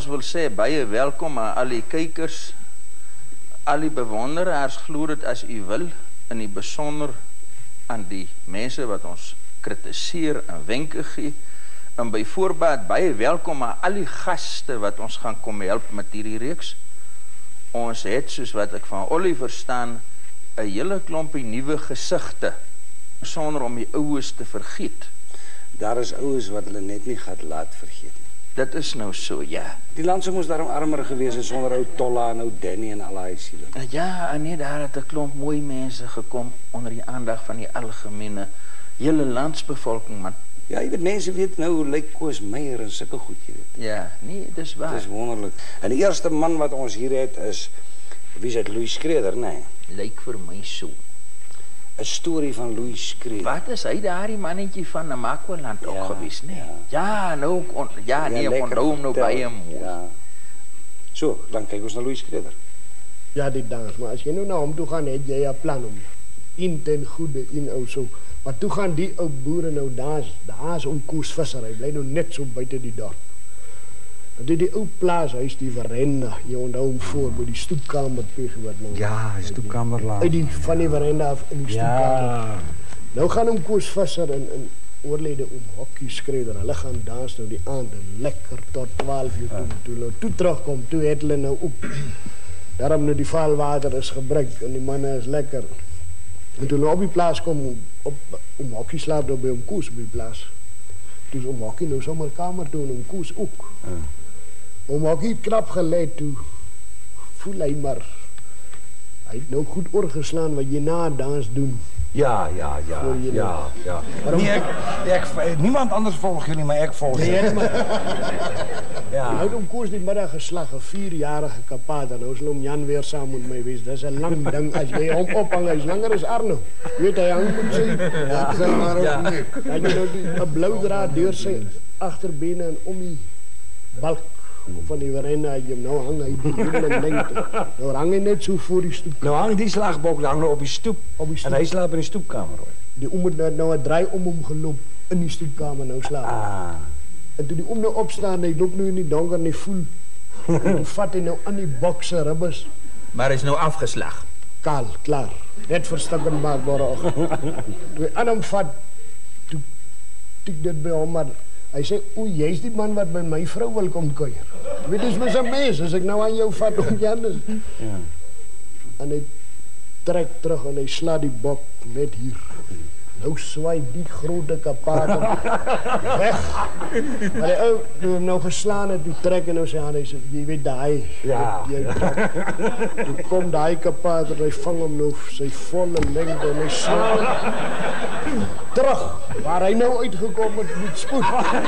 wil sê, baie welkom aan al die kykers, al die bewonderaars, glo dit as u wil, in die besonder aan die mense wat ons kritiseer en wenke gee, en byvoorbeeld baie welkom aan al die gaste wat ons gaan kom help met hierdie reeks. Ons het, soos wat ek van Ollie verstaan, 'n hele klompie nuwe gesigte, sonder om die oues te vergeet. Daar is oues wat hulle net nie gaat laat vergeet nie. Dit is nou so, ja. Die land sou mos daarom armer gewees het sonder ou Tolla en ou Danny en al daai siele. Ja, en nee, daar het 'n klomp mooi mense gekom onder die aandag van die algemene hele landsbevolking, man. Ja, jy weet, mense weet nou hoe lyk Koos Meyer en sulke goed, jy weet. Ja, nee, dis waar. Dis wonderlik. En die eerste man wat ons hier het is, wie is dit, Louis Schreder, nee? Lyk vir my so. 'n Storie van Louis Schreder. Wat is hy daardie mannetjie van Namakwaland ook gewees, nee? Ja, nou, ek onthou hom nou baie mooi. Ja. So, dan kyk ons na Louis Schreder. Ja, die dans, maar as jy nou na hom toe gaan, het jy 'n plan om in ten goede in ou so. Maar toe gaan die ou boere nou daar's om koersvissery, bly nou net so buite die dorp. En die ou plaashuis, die veranda, jy onthou hom voor by die stoepkamer tegen wat nou. Ja, die stoepkamer laat. Uit die van die veranda af in die stoepkamer. Ja. Nou gaan hom koersvisser en oorlede om Hokkie Schreder. Hulle gaan dans nou die aand lekker tot 12 uur kom. Toe terugkom, toe het hulle nou op. Daarom nou die valwater is gebruik en die manne is lekker. En toen we op die plaats komen, om Hokkie slaapt op bij om koers op die plaats. Dus om Hokkie nou zomaar kamer doen, om koers ook. Om Hokkie knap geleid toe, voel hij maar. Hij heeft nou goed oorgeslaan wat je na dans doen. Ja. Nee, niemand anders volg jullie, maar ik volg jullie. Nee, maar... Ja. Hij heeft om koers die middag geslag, een 4-jarige kapater. Nou zal om Jan weer samen met mij wezen. Dat is een lang ding. Als jij hem ophangt, hij is langer als Arno. Weet hij, hij moet zijn. Ja, zeg maar ook niet. Hij heeft nou een blauwdraad door zijn achterbenen en om die balk van die veranda. Hij hem nou hangt, hij die hele lengte. Nou hang hij net zo voor die stoep. Nou hangt die slagbok hangen op die stoep. En hij slaapt in de stoepkamer, hoor. Die oom het nou een draai om hem gelopen in die stoepkamer nou slapen. En toen die oom nou opstaan, hij loopt nu in die donker en hij voelt. En toen vat hij nou aan die bokse ribbes. Maar hij is nou afgeslag. Kaal, klaar. Net verstukken maakbare oog. Toen hij aan hem vat, toen tik dit bij hom, maar hij zei, oei, jij is die man wat bij mijn vrouw wil komen kuier. Weet eens met zijn mees, als ik nou aan jou vat, om je anders. Ja. En hij trekt terug en hij slaat die bok net hier. Nou zwaai die grote kapater weg. Maar hij ook, toen hem nou geslaan heeft, toen trekken nou zijn hand, hij zei, je weet die. Ja. Toen komt die kapater, hij vangt hem nou zijn volle lengte en hij slaat terug. Waar hij nou uitgekomen is, met spoed.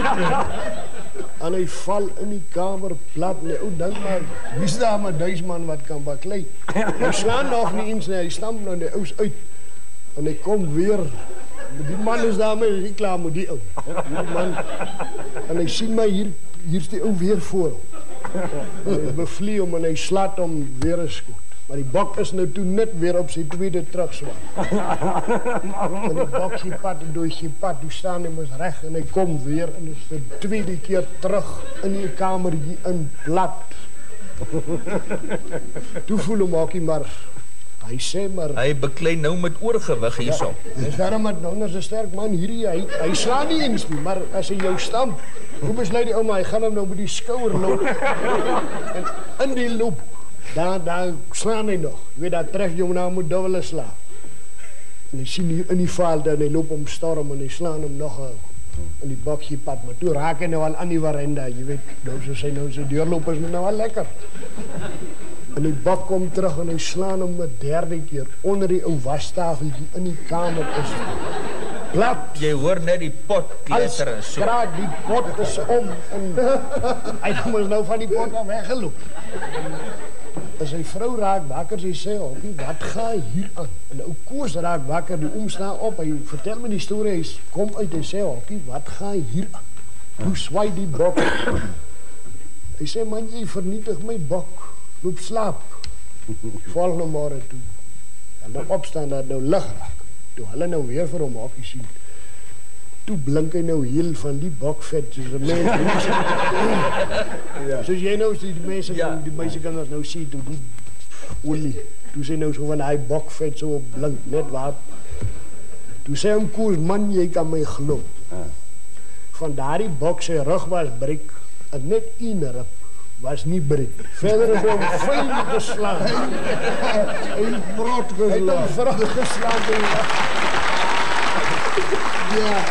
En hij valt in die kamer plat. Oh, denk maar, wie is daar maar deze man wat kan baklei? Hij slaat nog niet eens, hij stampt nou de oos uit. En hij komt weer. Die man is daarmee, hij is niet klaar met die ou. Die man. En hij ziet mij, hier is die ou weer voor. Hij bevliegt hem en hij slaat hem weer eens goed. Maar die bok is nou toen net weer op zijn tweede terugzwaai. En die bok schiepad door schiepad, toen staan hij eens recht en hij komt weer. En dus de tweede keer terug in die kamer in plat. Toen voel hem ook maar, hij zei maar... Hij bekleed nou met oorgewig hierso. Ja, is daarom met anders een sterk man hier, hij slaat niet eens nie, maar als hij jou stampt, hoe besluit hij, hij gaat hem nou met die schouder lopen. En in die loop. Daar slaan hij nog. Je weet, daar treft je hem nou moet dubbele slaan. En hij ziet hier in die veld en hij loopt om storm en hij slaan hem nog in die bakje pad. Maar toen raak hij nou al aan die veranda. Je weet, nou zo zijn nou zijn deurlopers nou wel lekker. En die bak komt terug en hij slaan hem de derde keer onder die oude wastafeltje in die kamer. Is plat. Je hoort net die pot kletteren. Als kraak, die pot is om. En hij is nou van die pot al weggelopen. En zijn vrouw raakt wakker, ze zei, wat ga je hier aan? En de koers raakt wakker, die omstaan op. Hij vertelt me die story, hij komt uit en zei, wat ga je hier aan? Hoe zwaai die bok? Hij zei, man, je vernietigt mijn bok. Loop slaap. Volgende morgen toe. En dan opstaan dat nou licht raak. Toen hulle nou weer vir hom hokkie sien. toe blink hy nou heel van die bokvet soos 'n mens. Ja. Soos jy nou die mense die meisiekinders nou sien toe die olie. Toe sê nou so van hy bokvet so op blink net waar. Toe sê hom Koos, man, jy kan my glo. Van daardie bok sy rug was breek en net een rib was nie breek. Verder is hom fyn geslaan. Hy vrot geslaan. Ja.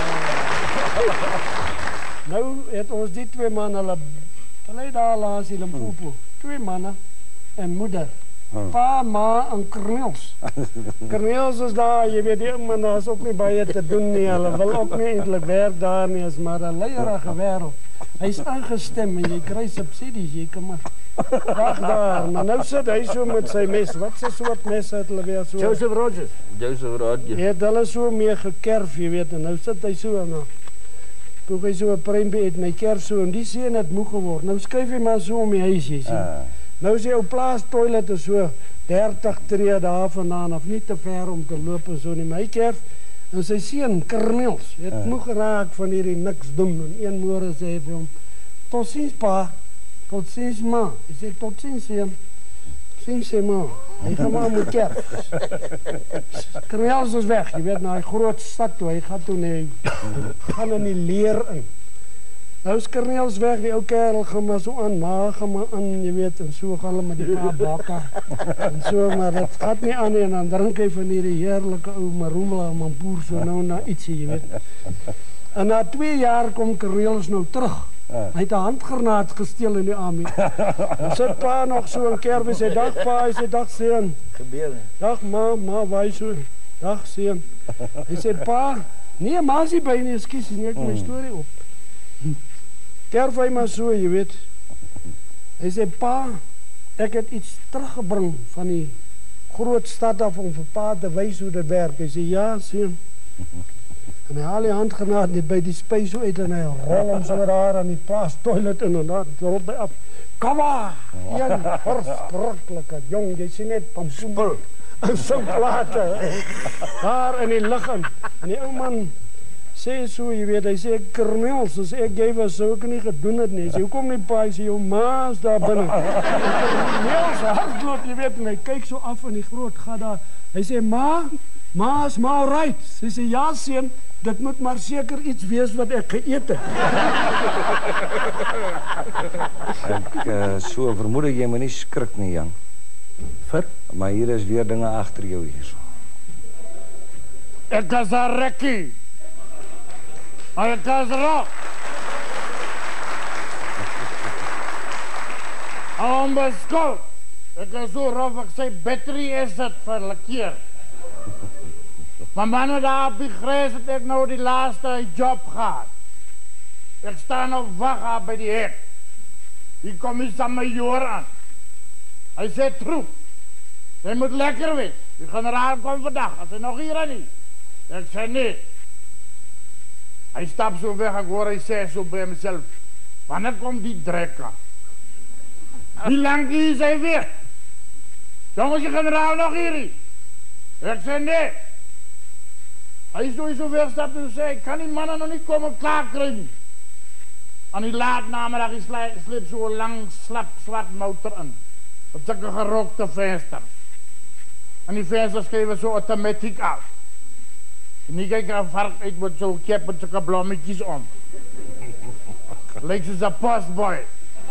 Nou het ons die 2 man hulle daar langs die Limpopo. 2 manne en moeder. Pa, ma en Corneels. Corneels is daar, jy weet die man, daar is ook nie baie te doen nie. Hulle wil ook nie eintlik werk daar nie, is maar 'n leierige wêreld. Hy is aangestem en jy kry subsidies, jy kan maar dag daar. Maar nou sit hy so met sy mes. Wat 'n soort mes het hulle weer so? Joseph Rogers. Hy het hulle so mee gekerf, jy weet, en nou sit hy so en toe hy so 'n prempie het, my kerf so, en die seun het moeg geword. Nou skuif hy maar so om die huis, jy sien. Nou is jou plaas toilet is so 30 tree daar vandaan, of nie te ver om te loop en so nie. My kerf en sy seun, Corneels, het moeg geraak van hierdie niks doen. En een môre sê hy vir hom, tot ziens pa, tot ziens ma. Hy sê, tot ziens seun, ziens sê ma. Hy gaan maar met kerf. Corneels is weg, jy weet, na die groot stad toe, hy gaan toe nie, gaan in die leer in. Nou is Corneels weg, die ou kerel gaan maar so aan, ma gaan maar aan, jy weet, en so gaan hulle met die pa bakker. En so, maar dit gaat nie aan nie, en dan drink hy van hierdie heerlijke ou Marula Mampoer so nou na ietsie, jy weet. En na 2 jaar kom Corneels nou terug. Hy het 'n handgranaat gesteel in die army. En sit pa nog so in kerf en sê, dag pa, hy sê, dag seun. Gebeur nie. Dag ma, waai so, dag seun. Hy sê, pa, nee, ma is nie by nie, ekskuus, nie ek my storie op. Kerf hy maar so, jy weet. Hy sê, pa, ek het iets teruggebring van die groot stad af om vir pa te wys hoe dit werk. Hy sê, ja, seun. En hy haal die handgranaat net by die spys so uit en hy rol hom so daar aan die plaas toilet in en dan rol hy af. Kava! Een verskriklike jong, jy sien net pampoen en so plate. Daar in die lug in. En die ou man sê so, jy weet, hy sê, Corneels, as ek jy was, sou ek nie gedoen het nie. Hy sê, hoekom nie pa, hy sê, jou ma is daar binnen. Corneels, hardloop, jy weet, en hy kyk so af in die groot gat daar. Hy sê, ma is maar right. Hy sê, ja, seun, dit moet maar seker iets wees wat ek geëet het. Ek so vermoed ek jy moet nie skrik nie, Jan. Maar hier is weer dinge agter jou hier. Ek is 'n rekkie. Ek is rok. Om beskouw. Ek is so rof, ek sê battery is het verlekeer. Maar mannen daar op die grijs het ek nou die laaste job gehad. Ek sta nou wacht by die hek. Die commissaris-majoor aan. Hy sê troep. Hy moet lekker wees. Die generaal kom vandag. As hy nog hier nie. Ek sê nee. Hy stap so weg, ek hoor hy sê so by homself. Wanneer kom die drekker? Wie lang is hy weg? Jongens, die generaal nog hier nie. Ek sê nee. Hy so wegstap en sê, ek kan die mannen nog nie kom en klaar kry nie. Aan die laat namiddag sleep so 'n lang, slap, swart motor in. Op sulke gerokte vensters. En die vensters geven so automatiek af. En die kyk 'n vark uit met so 'n kep met sulke blommetjies om. Lyk soos 'n postboy.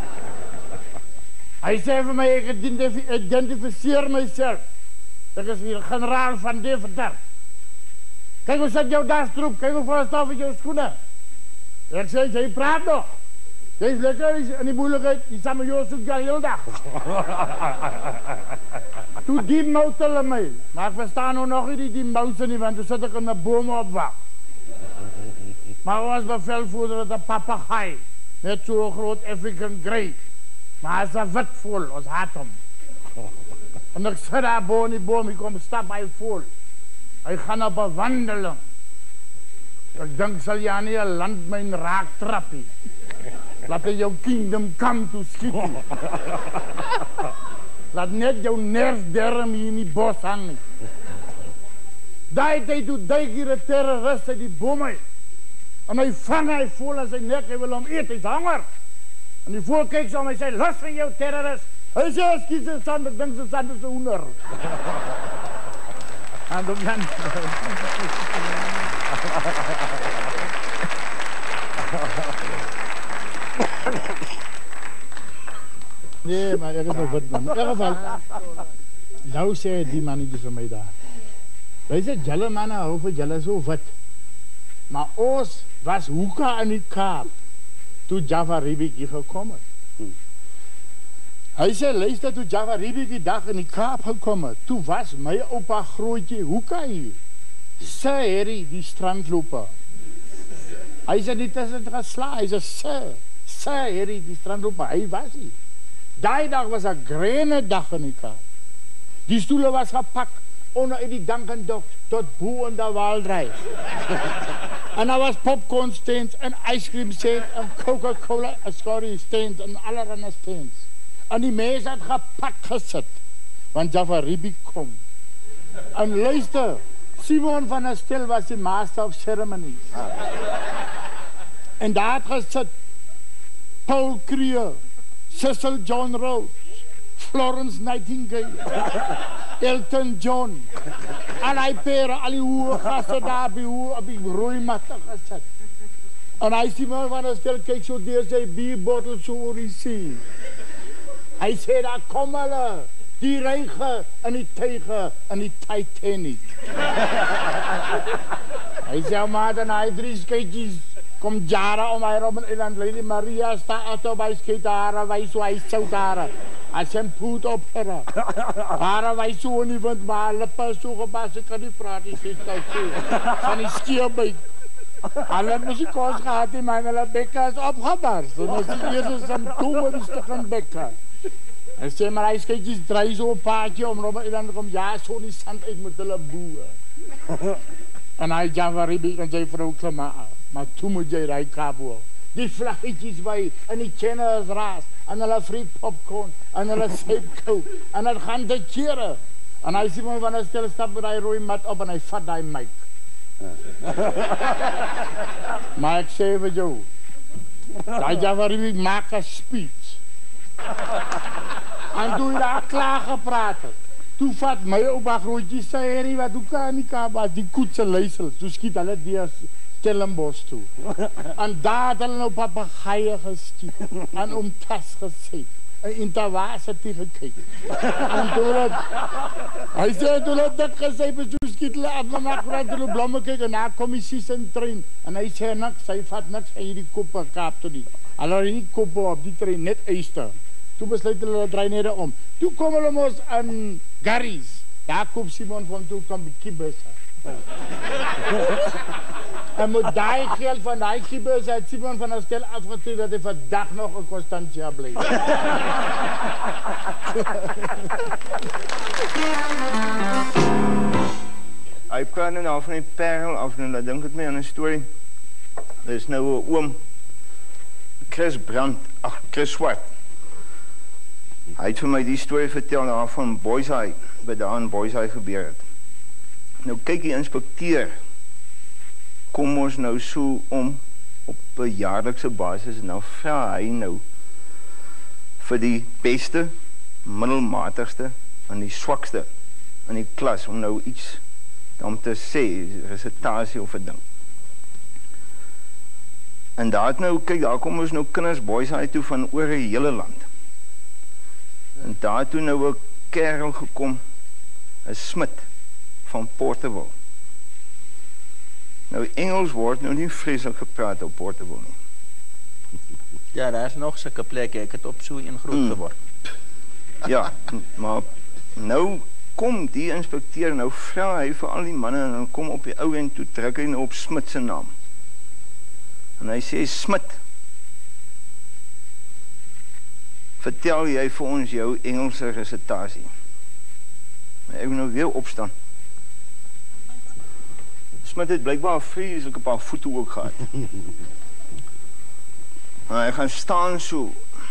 Hy sê vir my, ek identificeer myself. Ek is die generaal van Deventer. Kijk hoe sit jou dastroep, kijk hoe vol stof in jou skoene. Ek sê, jy praat nog. Jy is lekker in die moeilijkheid, die samen jou soek jou heel dag. Toe die mout hulle my, maar ek verstaan nou nog nie die mouse nie, want toe sit ek in 'n boom opwag. Maar ons bevelvoerder het 'n papegaai, net so 'n groot African Grey. Maar hy is 'n wit voël, ons haat hom. En ek sit daar bo in die boom, ek kom stap by voël. Hy gaan op 'n wandeling. Ek dink sal jy nie 'n landmyn raak trappie. Laat hy jou kingdom come to skiet. Laat net jou nersderm hier in die bos hang nie. Daai toe duik hier 'n terrorist uit die boom uit. En hy vang hy voel aan sy nek, hy wil hom eet, hy's honger. En die voel kyk so om, hy sê, los van jou terrorist. Hy sê, skies sy sand, ek dink sy sand is 'n hoender. En dan nee, maar ek is nog wit, man. In ieder geval, nou sê die mannetjie vir my daar. Hy sê, julle manne hou vir julle so wit. Maar ons was hoeka in die Kaap, toe Java Riebeeck hier gekom het. Hy sê, luister, toe Java Riebeeck die dag in die Kaap gekom het, toe was my oupa grootjie hoeka hier. Sir Harry, die strandloper. Hy sê, dit is het gesla, hy sê, Sir Harry, die strandloper, hy was hier. Die dag was 'n grene dag in die Kaap. Die stoele was gepak onder uit die Dunkin' Dogs tot bo in die Waalreis. En daar was popcorn stands en ice cream stands en Coca-Cola stands en allerlei stands. En die mense het gepak gesit, want Java Riebeeck kom. En luister, Simon van der Stel was die master of ceremonies. En daar het gesit Paul Creer, Cecil John Rhodes, Florence Nightingale, Elton John, en hy pere, al die hoë gasten daar op die roeimatte gesit. En hy Simon van der Stel kyk so deur sy bierbottel so oor die see. Hy sê, daar kom hulle, die reiger en die tuige en die Titanic. Hy sê, maar en hy 3 skytjies, kom jare om hy Robben Island, Lady Maria sta ato by skytare, wy so hy sout hare. Hy sê, poet op hare. Hare wy so in die wind, maar lippe so gebas, ek kan nie praat, die sê, van die skeerbuik. Hulle het mos die kos gehad, die man, hulle bekke is opgebars. En as die eerste symptome die stikking bekke. Hy sê, maar hy skytjies draai so 'n paadjie om Robben Island kom, ja, so die sand uit met hulle boe. En hy Java Riebeeck en sy vrou klim af. Maar toe moet jy ry Kaapel. Die vlaggetjies by en die kenners raas en hulle friet popcorn en hulle seep coke en het gaan te kere. En hy sê my van 'n stel stap met hy rooi mat op en hy vat daai mic. Maar ek sê vir jou, daai Java Riebeeck maak 'n speech. En toe hy daar klaar gepraat het, toe vat my oupa grootjie sê, Harry, wat hoe kan nie Kaap was, die koetse luisel, toe skiet hulle die Stellenbosch toe. En daar het hulle nou papegaaie geskiet, en om tas gesê, en intervarsity gekyk. En toe het, hy sê, toe het dit gesê, toe skiet hulle af, maar na graad hulle blomme kyk, en daar kom die sies in trein, en hy sê niks, hy vat niks, en hierdie koppe Kaap toe nie. Hulle het nie koppe op die trein, net eister. Toe besluit hulle draai net om. Toe kom hulle mos in Garries. Daar kom Simon van toe kom die kiebusse. En met daai geld van daai kiebusse het Simon van der Stel afgetree dat hy vandag nog in Constantia bly. Hy praat nou van die Parel af en dan dink ek my aan 'n storie. Er is nou 'n oom Chris Swart. Hy het vir my die storie vertel daar van Boyside, wat daar in Boyside gebeur het. Nou kyk die inspekteur, kom ons nou so om op 'n jaarlikse basis, nou vra hy nou vir die beste, middelmatigste en die swakste in die klas om nou iets om te sê, resitasie of 'n ding. En daar het nou, kyk, daar kom ons nou kinders Boyside toe van oor die hele land. En daar toe nou 'n kerel gekom, 'n Smit van Porterville. Nou Engels word nou nie vreeslik gepraat op Porterville nie. Ja, daar is nog sulke plekke, ek het op so een groot geword. Ja, maar nou kom die inspekteur, nou vra hy vir al die manne en dan kom op die ou en toe trek hy nou op Smit se naam. En hy sê, Smit, vertel jy vir ons jou Engelse resitasie. Maar ek moet nou weer opstaan. Smit het blijkbaar vreeslik een paar voete ook gehad. Maar hy gaan staan so.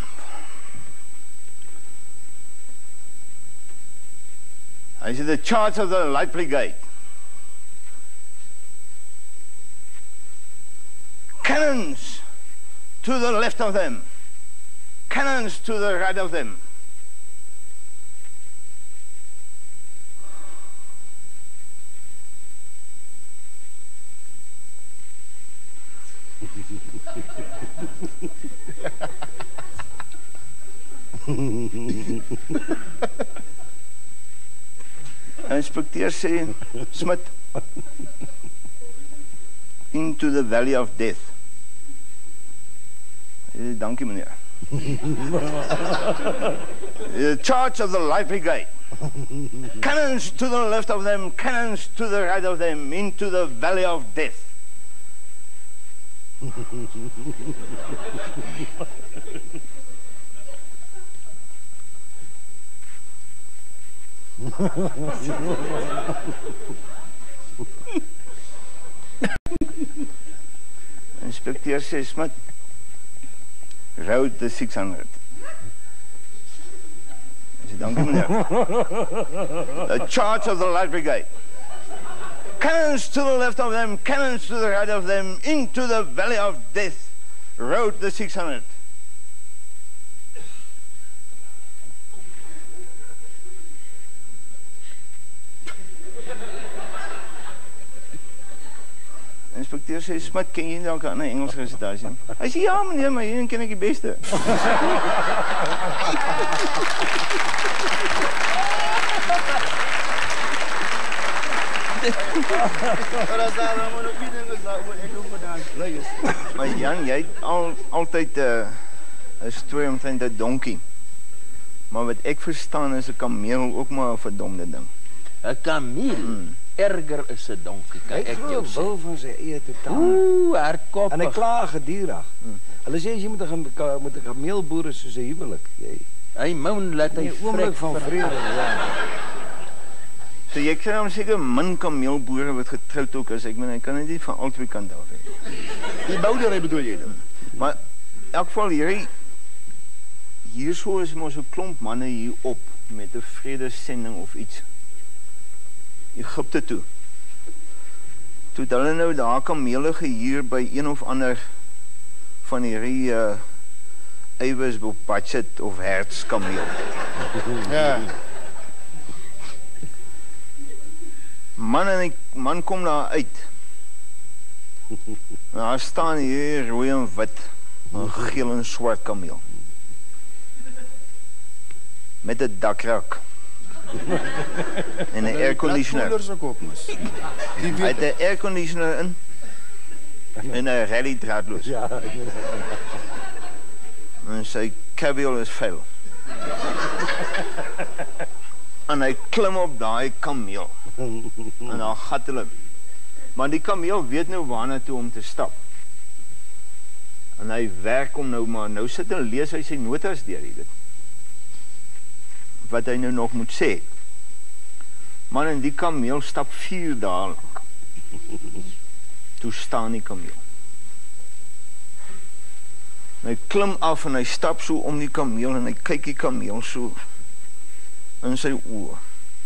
Hy sê, the charge of the light brigade. Cannons to the left of them. Cannons to the right of them. Inspecteur sê, Smit, into the valley of death. Dankie meneer. The charge of the light brigade. Cannons to the left of them, cannons to the right of them, into the valley of death. Inspecteur sê, Smit, route the 600. I sê, dankie meneer. The charge of the light brigade. Cannons to the left of them, cannons to the right of them, into the valley of death, route the 600. Inspecteur sê, Smit, ken jy dalk 'n ander Engels resitasie? Hy sê, ja meneer, maar hier ken ek die beste. Maar Jan, jy het altyd 'n storie omtrent 'n donkie. Maar wat ek verstaan is 'n kameel ook maar 'n verdomde ding. 'n kameel? Erger is 'n donkie, kan ek jou sê. Hy wil van sy eie totaal. Oeh, hardkoppig. En hy kla gedurig. Hulle sê as jy met 'n kameel boer is soos 'n huwelik. Hy moan laat hy oomblik van vrede, ja. So jy kry hom seker min kameelboere wat getroud ook is. Ek meen hy kan net nie van albei kante af hê. Die boudery bedoel jy dan? Maar in elk geval hierso is mos 'n klomp manne hier op met 'n vredesending of iets. Egipte toe. Toe het hulle nou daar kamele gehuur by een of ander van hierdie eiwis op budget of hertz kameel. Ja. Man kom daar uit. Daar staan hier rooi en wit, 'n geel en swart kameel. Met 'n dakrak. En 'n airconditioner. Hy het 'n airconditioner in. En 'n rally draadloos. Ja. En sy cabriole is vuil. En hy klim op daai kameel. En daar gat hulle. Maar die kameel weet nou waarna toe om te stap. En hy werk hom nou maar. Nou sit en lees hy sy notas deur hier dit. Wat hy nou nog moet sê. Man, en die kameel stap 4 dae lank. Toe staan die kameel. En hy klim af en hy stap so om die kameel en hy kyk die kameel so in sy oë.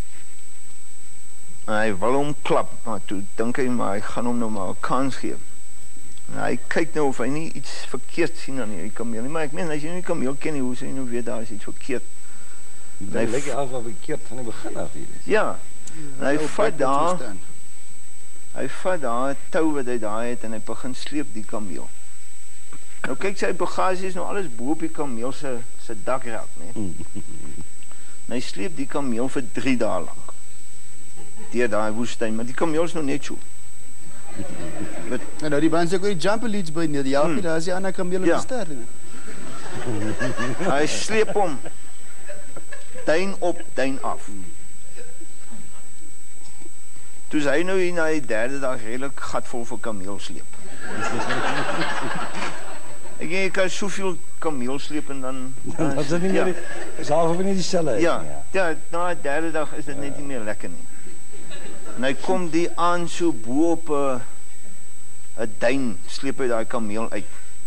En hy wil hom klap, maar toe dink hy maar hy gaan hom nou maar 'n kans gee. En hy kyk nou of hy nie iets verkeerd sien aan hierdie kameel nie, maar ek meen as jy nie die kameel ken nie, hoe sê jy nou weet daar is iets verkeerd? Hy lyk af wat verkeerd van die begin af hier is. Ja. En hy vat daar 'n tou wat hy daar het en hy begin sleep die kameel. Nou kyk sy bagasie is nou alles bo op die kameel se dakrak, né? En hy sleep die kameel vir 3 dae lank. Deur daai woestyn, maar die kameel is nou net so. En nou die band sê ook die jumper leads by nie, die helpie, daar is die ander kameel op die ster. Hy sleep hom duin op, duin af. Toe is hy nou hier na die 3de dag redelik gatvol vir kameel sleep. Ek denk, jy kan soveel kameel sleep en dan is dit nie meer, is half of nie dieselfde. Ja, na die 3de dag is dit net nie meer lekker nie. En hy kom die aan so bo op 'n duin, sleep hy daai kameel uit.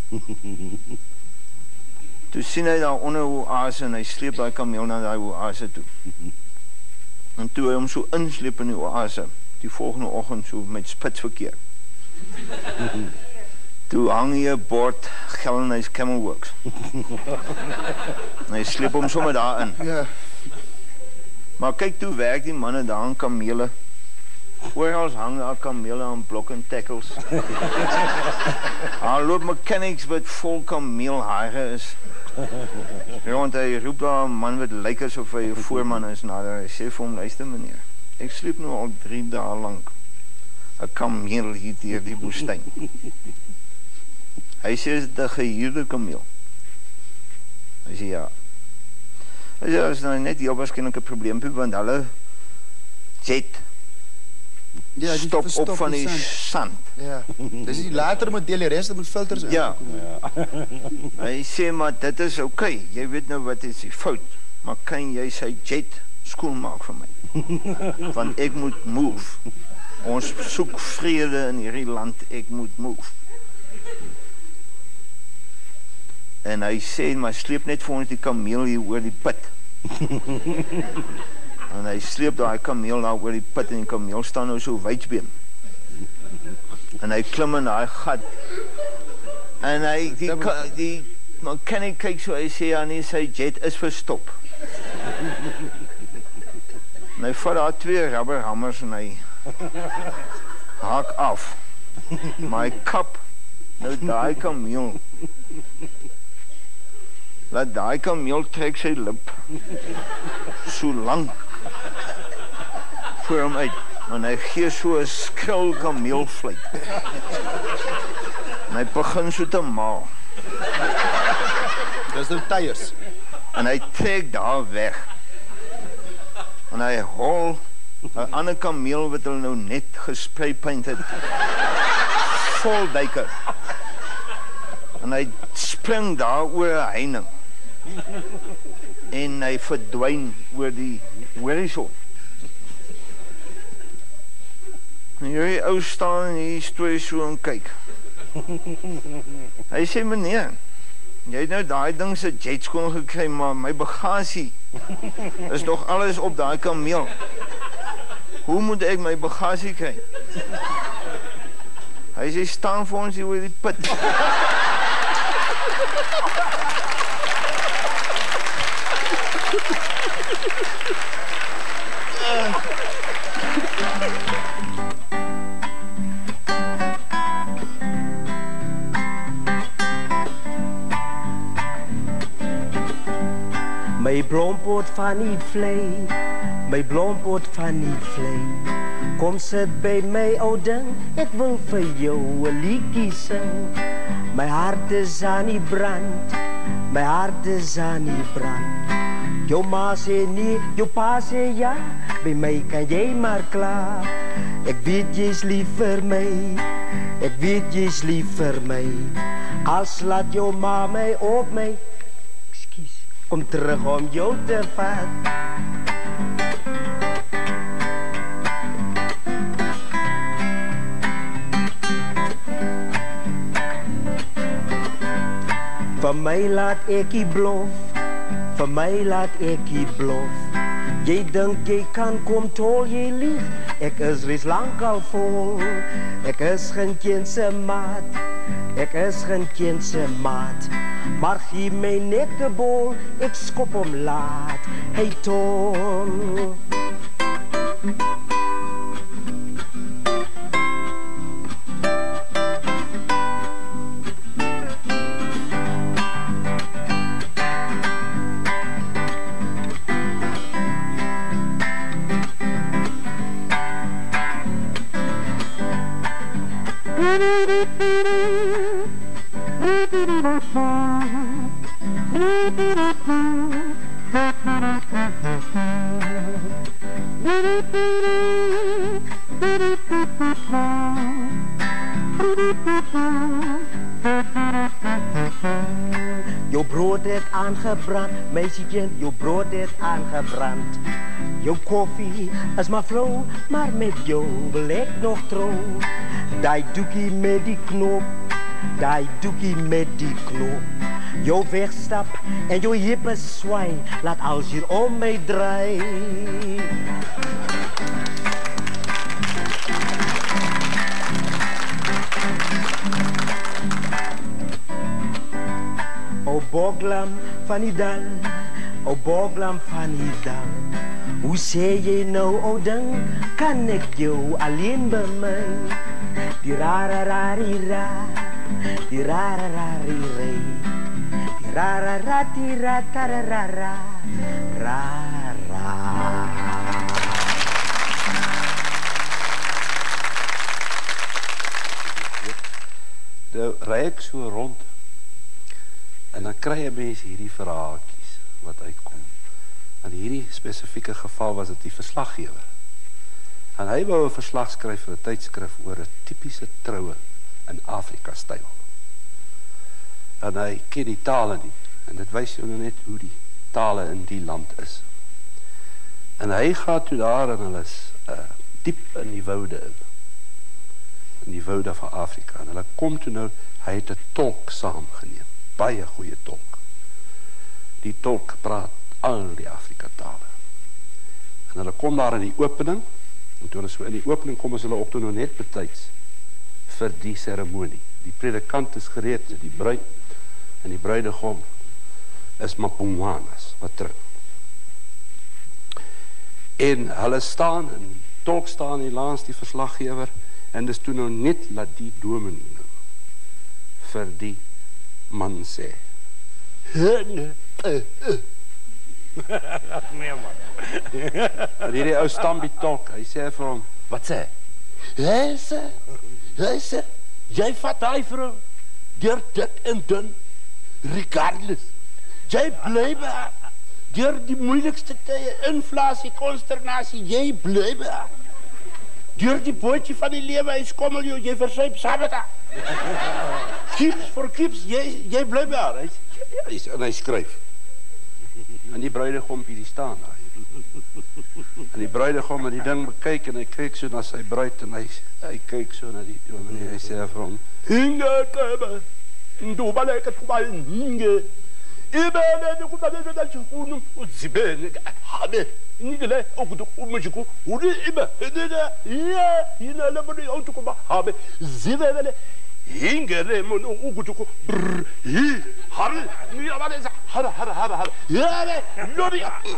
Toe sien hy daar onder 'n oase en hy sleep daai kameel na daai oase toe. En toe hy hom so insleep in die oase, die volgende oggend so met spitsverkeer. Toe hang hy 'n bord Geldenhuys Camelworks. Hy sleep hom sommer daarin. Ja. Maar kyk toe werk die manne daar aan kamele. Oral hang daar kamele aan blok en tackles. Daar loop mechanics wat vol kameelhare is. Ja, want hy roep daar 'n man wat lyk asof hy 'n voorman is nader. Hy sê vir hom, luister meneer, ek sleep nou al 3 dae lank 'n kameel hier deur die woestyn. Hy sê, is dit 'n gehuurde kameel? Hy sê, ja. Hy sê, is nou net heel waarskynlik 'n probleempie, want hulle jet Ja, die stop verstop op van die sand. sand. Ja. Dis die later model, die rest moet filters Ja. inkom. Hy sê, maar dit is oké. Jy weet nou wat is die fout. Maar kan jy sy jet skoon maak vir my? Want ek moet move. Ons soek vrede in hierdie land, ek moet move. En hy sê, maar sleep net vir ons die kameel hier oor die put. En hy sleep daai kameel daar oor die put en die kameel staan nou so wydsbeen. En hy klim in daai gat. En hy die mechanic kyk so, hy sê ja nee, sy jet is verstop. En hy vat daar 2 rubberhammers en hy haak af. Maar hy kap nou daai kameel. Laat daai kameel trek sy lip so lank voor hom uit. En hy gee so 'n skril kameelfluit. En hy begin so te maal. Dis nou tyres. En hy trek daar weg. En hy hol 'n ander kameel wat hulle nou net gespray paint het. Vol duiker. En hy spring daar oor 'n heining. En hy verdwyn oor die horison. En hierdie ou staan en hier stoei so en kyk. Hy sê, meneer, jy het nou daai ding se jet skoon gekry, maar my bagasie is nog alles op daai kameel. Hoe moet ek my bagasie kry? Hy sê, staan vir ons hier oor die put. My blompot van die vlei, my blompot van die vlei. Kom sit by my ou ding, ek wil vir jou 'n liedjie sing. My hart is aan die brand, my hart is aan die brand. Jou ma sê nee, jou pa sê ja, by my kan jy maar klaar. Ek weet jy's lief vir my, ek weet jy's lief vir my. Als laat jou ma my op my, kom terug om jou te vat. Vir my laat ek die blof, vir my laat ek die blof. Jy dink jy kan kom tol, jy lieg, ek is reeds lank al vol. Ek is geen kind se maat, ek is geen kind se maat. Maar gee my net 'n bol, ek skop hom laat, hey tol. Jou brood het aangebrand, meisiekind, jou brood het aangebrand. Jou koffie is maar flou, maar met jou wil ek nog trou. Daai doekie met die knop, daai doekie met die knop. Jou wegstap en jou heupe swai, laat alles hier om my draai. Boglam van die dal, o Boglam van die dal. Hoe sê jy nou, o ding, kan ek jou alleen bemijn? Die rara rari ra, die rara rari re, die rara rati ra tararara, ra ra. Nou ry ek so rond en dan kry 'n mens hierdie verhaaltjies wat uitkom. In hierdie spesifieke geval was dit die verslaggewer. En hy wou 'n verslag skryf vir 'n tydskrif oor 'n tipiese troue in Afrika-styl. En hy ken die tale nie. En dit wys jou net hoe die tale in die land is. En hy gaan toe daar en hulle is diep in die woude in. In die woude van Afrika. En hulle kom toe nou, hy het 'n tolk saamgeneem. Baie goeie tolk. Die tolk praat al die Afrika-tale. En hulle kom daar in die opening, en toe hulle so in die opening kom, is hulle ook toe nog net betyds vir die seremonie. Die predikant is gereed, die bruid en die bruidegom is Mapungwanas, wat terug. En hulle staan, en die tolk staan hier langs die verslaggewer, en dis toe nou net laat die dominee nou vir die man sê. Nee man. En hierdie ou stampie tolk, hy sê vir hom, wat sê? Hy sê, jy vat hy vrou, deur dik en dun, regardless. Jy bly by haar, deur die moeilikste tye, inflasie, konsternasie, jy bly by haar. Deur die bootjie van die lewe, hy skommel jou, jy versuip saam met haar. Keeps for keeps, jy bly by haar. En hy skryf. En die bruidegom die staan daar. En die bruidegom het die ding bekyk en hy kyk so na sy bruid en hy kyk so na die dominee. Hy sê vir hom, Hinge kebe, ndobaleke kubal hinge. Ibele de kubale de chukunu, uzibene habe. Nigele okudu umujiku, uri ibe. Ya, ina lebodi autokuba habe. Zibele hingere mono ukutuku brr hi har ni abale har ja lori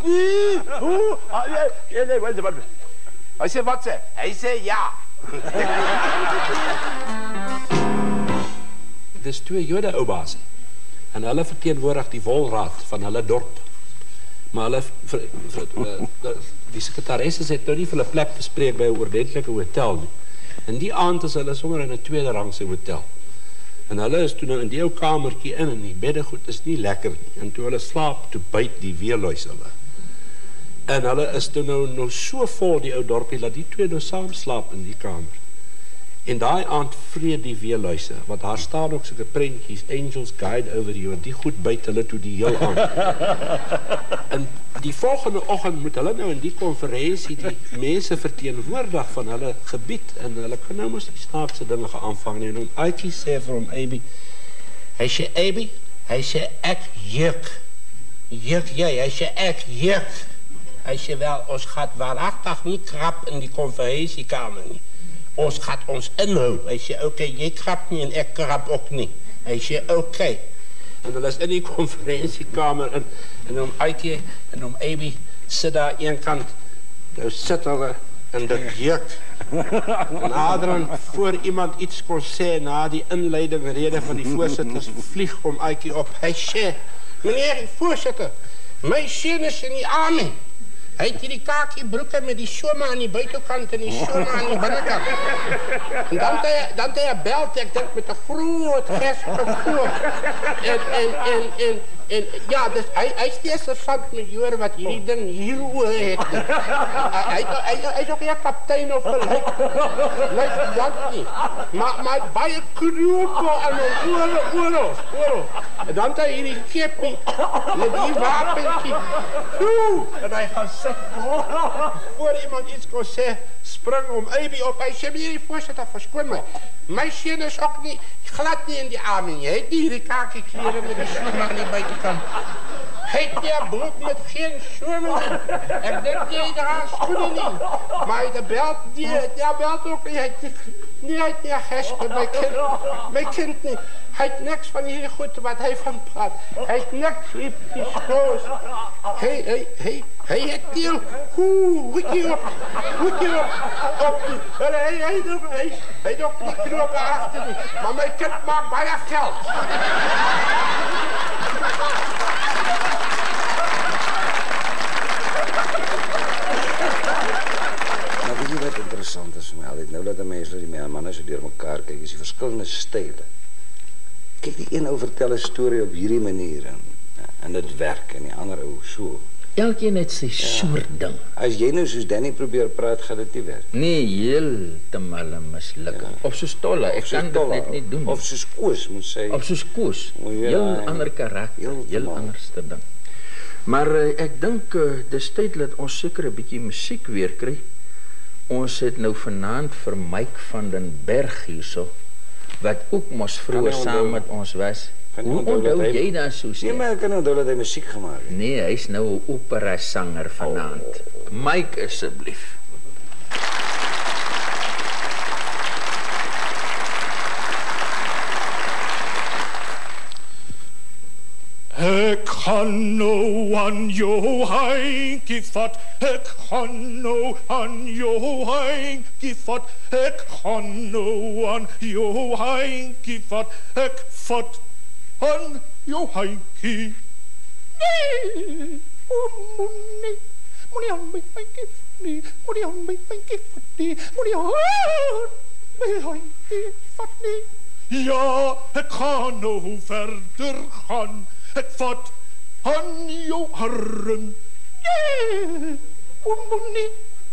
ele wel de hy sê wat sê hy sê ja. Dis twee Jode oubaas en hulle verteenwoordig die wolraad van hulle dorp, maar hulle die sekretaresse het nou nie vir hulle plek bespreek by 'n ordentlike hotel nie. En die aand is hulle sommer in 'n tweede rangse hotel. En hulle is toe nou in die ou kamertjie in en die beddegoed is nie lekker nie. En toe hulle slaap, toe byt die weerluis hulle. En hulle is toe nou so vol die ou dorpie, dat die twee nou saam slaap in die kamer. En daai aand vreet die weerluise, want daar staan ook sulke prentjies, Angels Guide Over You, en die goed byt hulle toe die heel aand. En die volgende oggend moet hulle nou in die konferensie die mense verteenwoordig van hulle gebied, en hulle kan nou mos die snaakse dinge gaan aanvang, en hom Aitjie sê vir hom, Abby, hy sê, Abby, hy sê, ek juk jy, hy sê, ek juk. Hy sê wel, ons gaat waarachtig nie krap in die konferentiekamer nie. Ons gaat ons inhou. Hy sê, oké, jy krap nie en ek krap ook nie. Hy sê, oké. En hulle is in die konferentiekamer en om Aitjie en om Abby sit daar een kant. Nou sit hulle en dit juk. En Adrian, voor iemand iets kon sê na die inleiding rede van die voorsitters, vlieg om Aitjie op. Hy sê, meneer die voorsitter, my seun is in die army. Hy het hierdie kakie broeke met die soma aan die buitenkant en die soma aan die binnenkant. En dan het hy 'n belt, ek dink met 'n groot gesp voor. En ja, dus hy is sergeant majoor wat hierdie ding hieroor het. Hy is ook nie 'n kaptein of gelyk. Lyk dat nie. Maar baie knope aan hom oral. En dan het hy hierdie keppie met die wapentjie. En hy gaan sit. Voor iemand iets kon sê, spring om Abby op. Hy sê, meneer die voorsitter, verskoon my. My seun is ook nie, glad nie in die army. Hy het nie hierdie kakie klere met die snoer aan die buitenkant. Hij heeft die broek met geen schoenen. Ik denk die daar schoenen niet. Maar de belt, die belt ook niet. Die heeft niet gespen, mijn kind niet. Hij heeft niks van hier goed wat hij van praat. Hij heeft niks lief, die schoos. Hij heeft die, moet je op. Hij doet die knoppen achter die. Maar mijn kind maakt bijna geld. Nou, weet je wat interessant is? Nou dat de mensen die mannen zo door elkaar kijken, is die verschillende stijlen. Kijk, die een ou vertel 'n storie op hierdie manier en dit werk en die ander ou so. Elkeen het sy soort ding. As jy nou soos Danny probeer praat, gaan dit nie werk. Nee, heeltemal 'n mislukking. Ja. Of soos Tolle, ek kan dit net nie doen. Of soos Koos, moet sê. Of soos Koos. Heel ander karakter, heel anderste ding. Maar ek dink dis tyd dat ons seker 'n bietjie musiek weer kry. Ons het nou vanaand vir Mike van den Berg hierso, wat ook mos vroeër saam met ons was. Hoe onthou jy dat so sê? Nee, maar ek kan onthou dat hy musiek gemaak het. Nee, hy's nou 'n opera sanger vanaand. Mike, asseblief. Ek kan nou aan jou handjie vat, ek kan nou aan jou handjie vat, ek kan nou aan jou handjie vat, ek vat aan jou handjie. Nee, moenie aan my handjie vat nie, moenie aan my handjie vat nie, moenie aan my handjie vat nie. Ja, ek kan nou verder gaan. Ek vat aan jou arm. Nee, moenie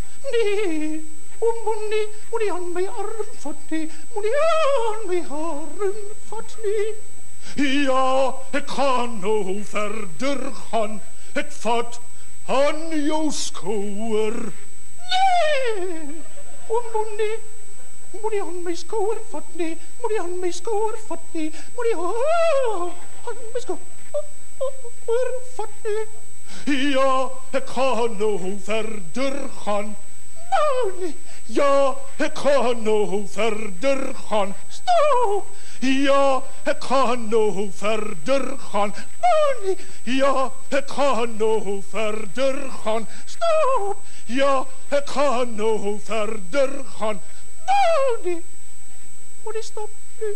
aan my arm vat nie, moenie aan my arm vat nie. Ja, ek kan nou verder gaan. Ek vat aan jou skouer. Nee, moenie aan my skouer vat nie, moenie aan my skouer vat nie, moenie aan my skouer. Ja, ek kan nou verder gaan. Nee, ja, ek kan nou verder gaan. Stop! Ja, ek kan nou verder gaan. Nee, ja, ek kan nou verder gaan. Stop! Ja, ek kan nou verder gaan. Nee, moet jy stop nu?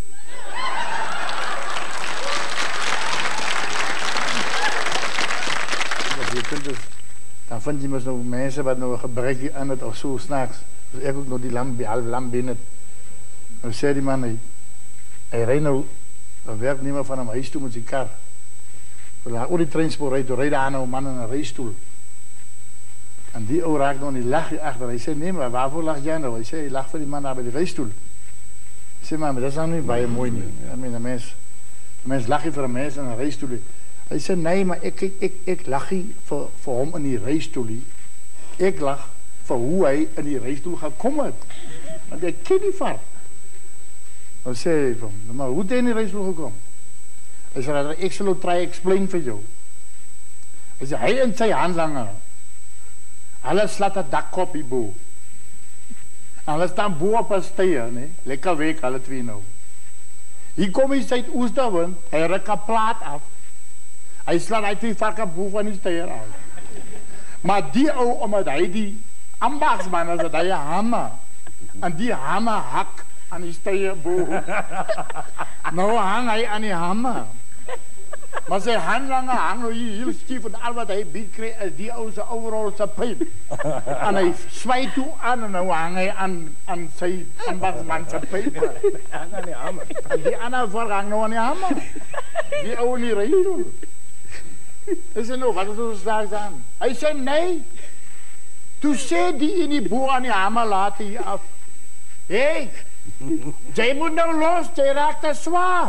Dan vind je nou mensen wat nou een gebrekje aan het of zo s'nachts. Dus ik ook nog die half lam binnen. Dan zei die man, hij rijdt nou een werknemer van hem huis toe met zijn kar. Ook die treinspoor rijdt, toen rijdt aan een man in een rijstoel. En die oude raakt nog die lachje achter. Hij zei, nee, maar waarvoor lach jij nou? Hij zei, je lacht voor die man daar bij de rijstoel. Ik zei, maar dat is nou niet bij je mooi niet. Een mens lach je voor een mens in een rijstoel. Hij zei, nee, maar ik lach niet voor hem in die rijstoel. Ik lach voor hoe hij in die rijstoel gaat komen. Want ik ken die van. Dan zei hij van, maar hoe is hij in die rijstoel gekomen? Hij zei, ik zal het try explain voor jou. Hij zei, hij en zijn handlanger. Hulle slaat het dak op die boe. En hulle staan boe op een steier, nee? Lekker week, hulle twee nou. Hier kom hy Zuid-Oosterwind, hy ruk een plaat af. Hy slaat hy twee varken boe van die steier af. Maar die ou, omdat hy die ambachtsman is, dat hy een hamer. En die hamer hak aan die steier boe. Nou hang hy aan die hamer. Maar sy handlanger hang nou hier heel stief en al wat hy bied kreeg is die ou se overal se pyp. En hy swaai toe aan en nou hang hy aan sy ambachtsman se pyp. Hang aan die hamer. En die ander voor hang nou aan die hamer. Die ou in die rijstoel. Hy sê nou, wat is ons daar aan? Hy sê nee. Toe sê die in die boer aan die hamer laat hy af. Hey, jy moet nou los, jy raak te zwaar.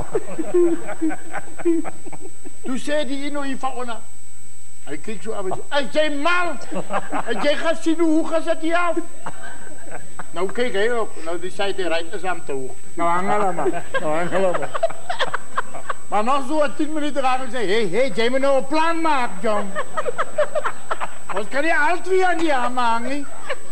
Toen zei die ino hier van onder. Hij keek zo af en zei, hij zei mal, en jij gaat zien hoe gaat het hier af? Nou keek hij ook, nou die zei hij rijdt eens aan toe. Nou hang allemaal, Maar nog zo 10 minuten gaan ik zeggen, hey, jij moet nou een plan maken, jong. Ons kan je al 2 aan die armen hangen.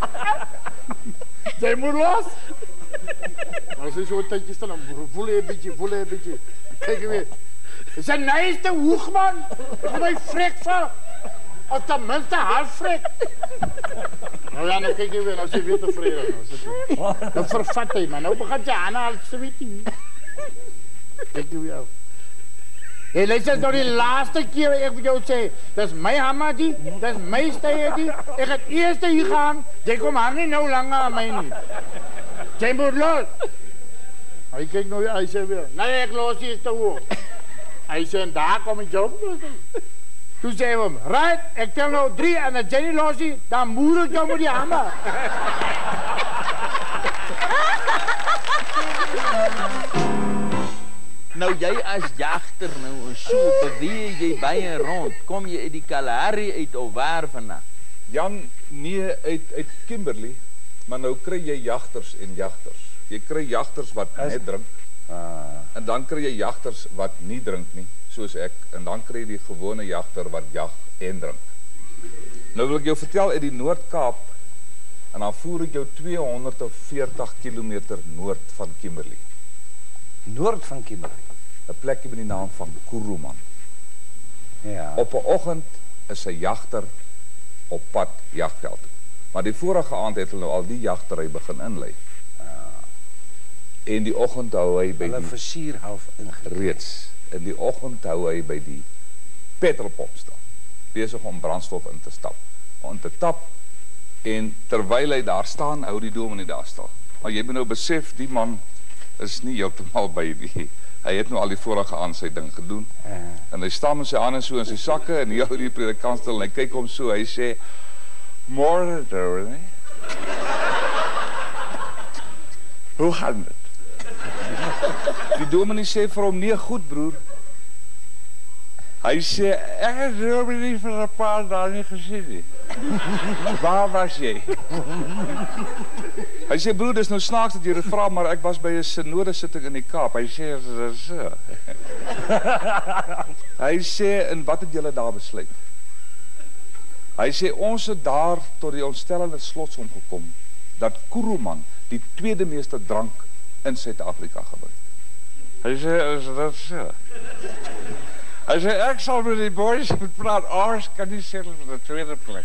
Jij moet los. Maar als je zo een tijdje staat, dan voel je een beetje. Kijk weer. Het is een nice hoeg, man. Ik heb mij frek van. Of tenminste half frek. Nou ja, dan kijk je weer, als je weer tevreden is. Dan vervat hij, man. Nou begint je aan als ze weet niet. Kijk je weer. Hé, luister, nou die laatste keer wat ik voor jou zei. Dat is mijn hammer die, dat is mijn stijl die. Ik heb het eerste hier gaan. Jij komt hangen nou langer aan mij niet. Jij moet los. Hij kijkt nou, hij zei weer, nee, ik los je is te hoog. Hij zei, daar kom ik jou los. Toen zei we hem, right, ik tel nou 3 en als jij niet los is, dan moet ik jou met die hammer. Nou, jy as jagter nou, en so beweeg jy by en rond. Kom jy uit die Kalahari uit of waar vandaan? Jan, nee, uit Kimberley, maar nou kry jy jagters en jagters. Jy kry jagters wat net drink, en dan kry jy jagters wat nie drink nie, soos ek, en dan kry jy die gewone jagter wat jag en drink. Nou wil ek jou vertel, uit die Noord-Kaap, en dan voer ek jou 240 kilometer noord van Kimberley. Noord van Kimberley? 'n plekje met die naam van Kuruman. Ja. Op 'n oggend is 'n jagter op pad jagveld toe. Maar die vorige aand het hulle nou al die jagtery begin inlei. En die oggend hou hy by hulle die versier half reeds. In die oggend hou hy by die petrolpomp staan, besig om brandstof in te tap. En terwyl hy daar staan, hou die dominee daar staan. Maar jy moet nou besef, die man is nie heeltemal by die. Hy het nou al die vorige aan sy ding gedoen. En hy staan met sy hande so in sy sakke en hy hou die predikant stil en hy kyk hom so, hy sê, "Môre, dominee. Hoe gaan dit?" Die dominee sê vir hom, "Nee, goed broer." Hy sê, "Ek het dominee vir 'n paar dae nie gesien nie. Waar was jy?" Hy sê, "Broer, dis nou snaaks dat jy dit vra, maar ek was by 'n synode sitting in die Kaap." Hy sê, "So." Hy sê, "En wat het julle daar besluit?" Hy sê, "Ons het daar tot die ontstellende slotsom gekom dat Kuruman die tweede meeste drank in Suid-Afrika gebruik." Hy sê, "Is dit so?" Hy sê, "Ek sal met die boys moet praat, anders kan nie selfs vir die tweede plek."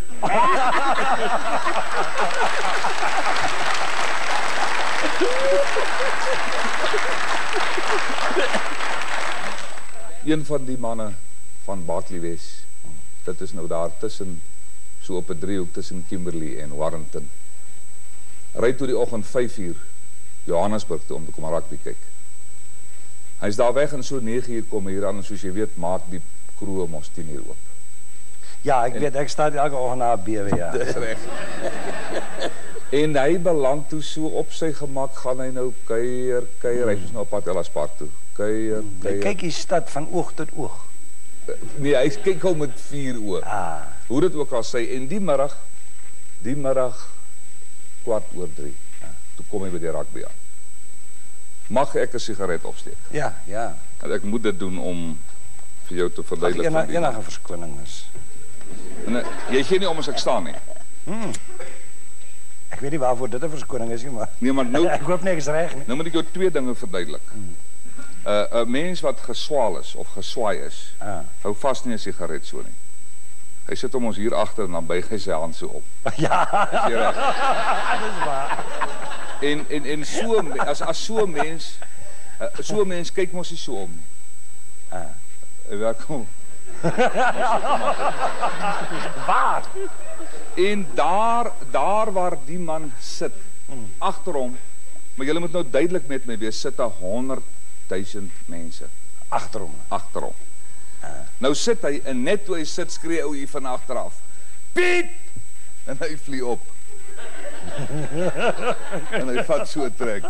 Een van die manne van Barkley Wes, dit is nou daar tussen, so op 'n driehoek tussen Kimberley en Warrenton, ry toe die oggend 5:00 Johannesburg toe om te kom rugby kyk. Hy is daar weg en so 9:00 kom hier aan, en soos jy weet, maak die kroeg mos 10:00 oop. Ja, ek weet, ek sta elke oggend na 'n BW, ja. Dis reg. En hy beland toe so op sy gemak, gaan hy nou kuier, hy is nou op pad Ellaspark toe. Kuier. Hy kyk die stad van oog tot oog. Nee, hy kyk hom met 4 oë. Hoe dit ook al sê, en die middag 3:15, toe kom hy by die rugby aan. Mag ek 'n sigaret opsteek? Ja. En ek moet dit doen om vir jou te verduidelik. Ag, enige verskoning is. En jy gee nie om as ek staan nie. Ek weet nie waarvoor dit 'n verskoning is nie, maar nee, maar nou ek hoop niks reg nie. Nou moet ek jou 2 dinge verduidelik. 'n Mens wat geswaal is of geswaai is, hou vas nie 'n sigaret so nie. Hy sit hom ons hier agter en dan buig hy sy hand so op. Ja. Dis reg. Dis waar. En so as so 'n mens kyk mos nie so om nie. Welkom. Waar? En daar waar die man sit, agter hom, maar julle moet nou duidelik met my wees, sit 100,000 mense agter hom. Nou sit hy, en net toe hy sit, skree ou hier van agteraf, "Piet!" En hy vlieg op. En hy vat so 'n trek.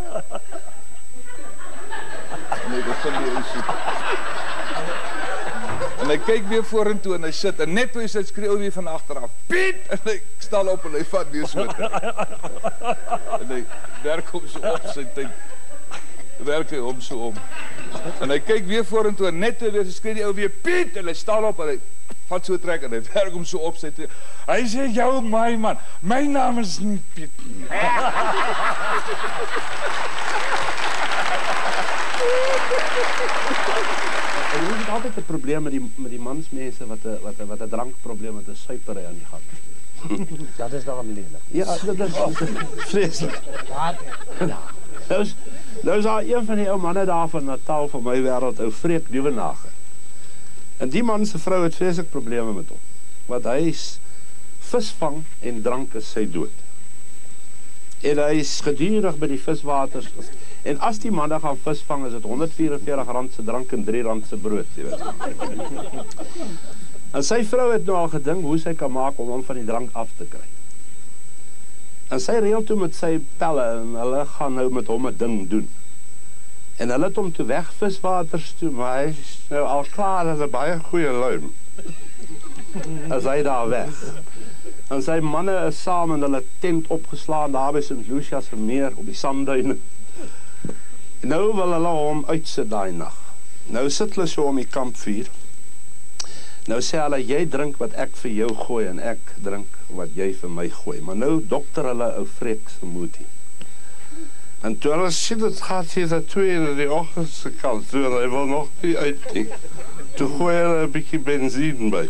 En hy begin weer soek. En hy kyk weer vorentoe en hy sit, en net toe hy sit, skree ou weer van agteraf, "Piet!" En hy staan op en hy vat weer so 'n trek. En hy werk hom so op sy tyd. werk hy hom so om. En hy kyk weer vorentoe en net toe weer skree die ou weer Piet en hy staan op en hy vat so trek en hy werk hom so op sy toe. Hy sê jou my man, my naam is nie Piet nie. En dit is altyd 'n probleem met die mansmense wat 'n drankprobleem met 'n suipery aan die gang het. Dat is dan lelik. Ja, dat is vreeslik. Ja. Nou is daar een van die ou manne daar van Natal van my wêreld, ou Freek Nieuwenage. En die man se vrou het vreeslik probleme met hom. Want hy is visvang en drank is sy dood. En hy is gedurig by die viswaters. En as die manne gaan visvang, is dit R144 se drank en R3 se brood, jy weet. En sy vrou het nou al gedink hoe sy kan maak om hom van die drank af te kry. En sy reël toe met sy pelle en hulle gaan nou met hom 'n ding doen. En hulle het hom toe weg viswaters toe, maar hy is nou al klaar as 'n baie goeie luim. As hy daar weg. En sy manne is saam in hulle tent opgeslaan daar by St. Lucia se meer op die sandduine. Nou wil hulle hom uitsit daai nag. Nou sit hulle so om die kampvuur. Nou sê hulle, jy drink wat ek vir jou gooi en ek drink wat jy vir my gooi. Maar nou dokter hulle ou Freek se moetie. En toe hulle sien het gaat hier dat 2 in die oggend se kant toe en hy wil nog nie uit nie. Toe gooi hulle 'n bietjie benzine by.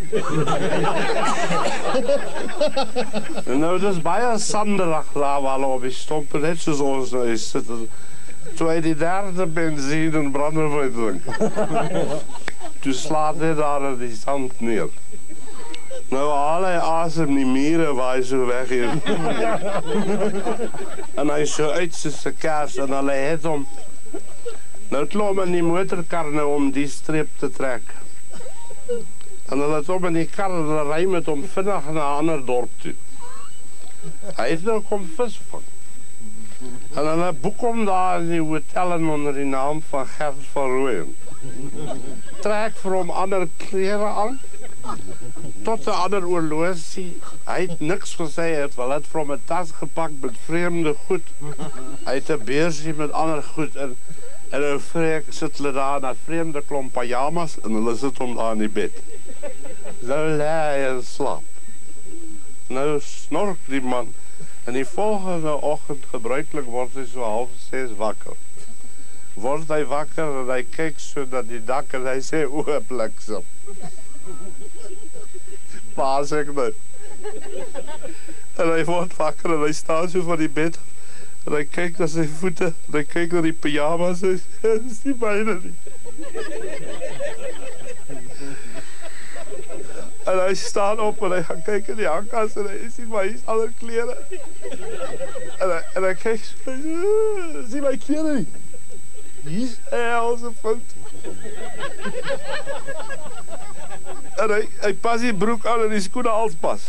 En nou dis baie sanderig daar waar hulle op die stomp net soos ons nou sit. Toe hy die derde benzine en brandewyn drink. Toe slaat hy daar in die sand neer. Nou haal hy asem die mure waar hy so weg is. En hy so uit soos 'n kers en hulle het hom. Nou klom in die motorkar nou om die streep te trek. En hulle het hom in die kar en hulle ry met hom vinnig na 'n ander dorp toe. Hy het nou kom visvang. En hulle boek hom daar in die hotel en onder die naam van Gert van Rooyen. Trek vir hom ander klere aan. Tot 'n ander oorlosie. Hy het niks gesê, hy het wel het vir hom 'n tas gepak met vreemde goed. Hy het 'n beursie met ander goed en ou Freek sit hulle daar na vreemde klomp pyjamas en hulle sit hom daar in die bed. Nou lê hy en slaap. Nou snork die man. En die volgende oggend gebruiklik word hy so 5:30 wakker. Word hy wakker en hy kyk so na die dak en hy sê, o, bliksem. Waar sê ek nou? En hy word wakker en hy staan so van die bed en hy kyk na sy voete en hy kyk na die pyjamas en hy sê, dit is nie myne nie. En hy staan op en hy gaan kyk in die hangkas en hy sien maar hier is ander klere. En hy kyk so, sien my klere nie. Hier is helse fout. En hy pas die broek aan en die skoene als pas.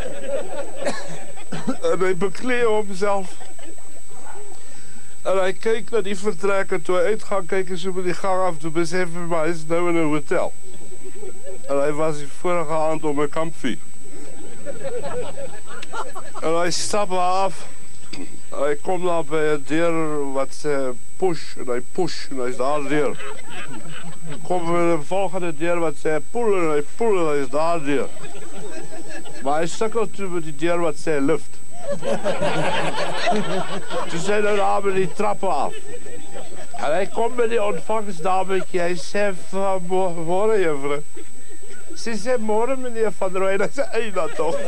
En hy beklee homself. En hy kyk na die vertrek en toe hy uitgaan kyk en so met die gang af, toe besef hy maar hy is nou in 'n hotel. En hy was die vorige aand om 'n kampvuur. En hy stap af. Hy kom daar by 'n deur wat sê push en hy push en hy is daar deur. Kom by 'n volgende deur wat sê pull en hy pull en hy is daar deur. Maar hy sukkel toe met die deur wat sê lift. Toe sê nou daar by die trappe af. En hy kom by die ontvangsdametjie, hy sê môre juffrou. Sy sê môre meneer Van Rooyen, hy sê ei dan tog.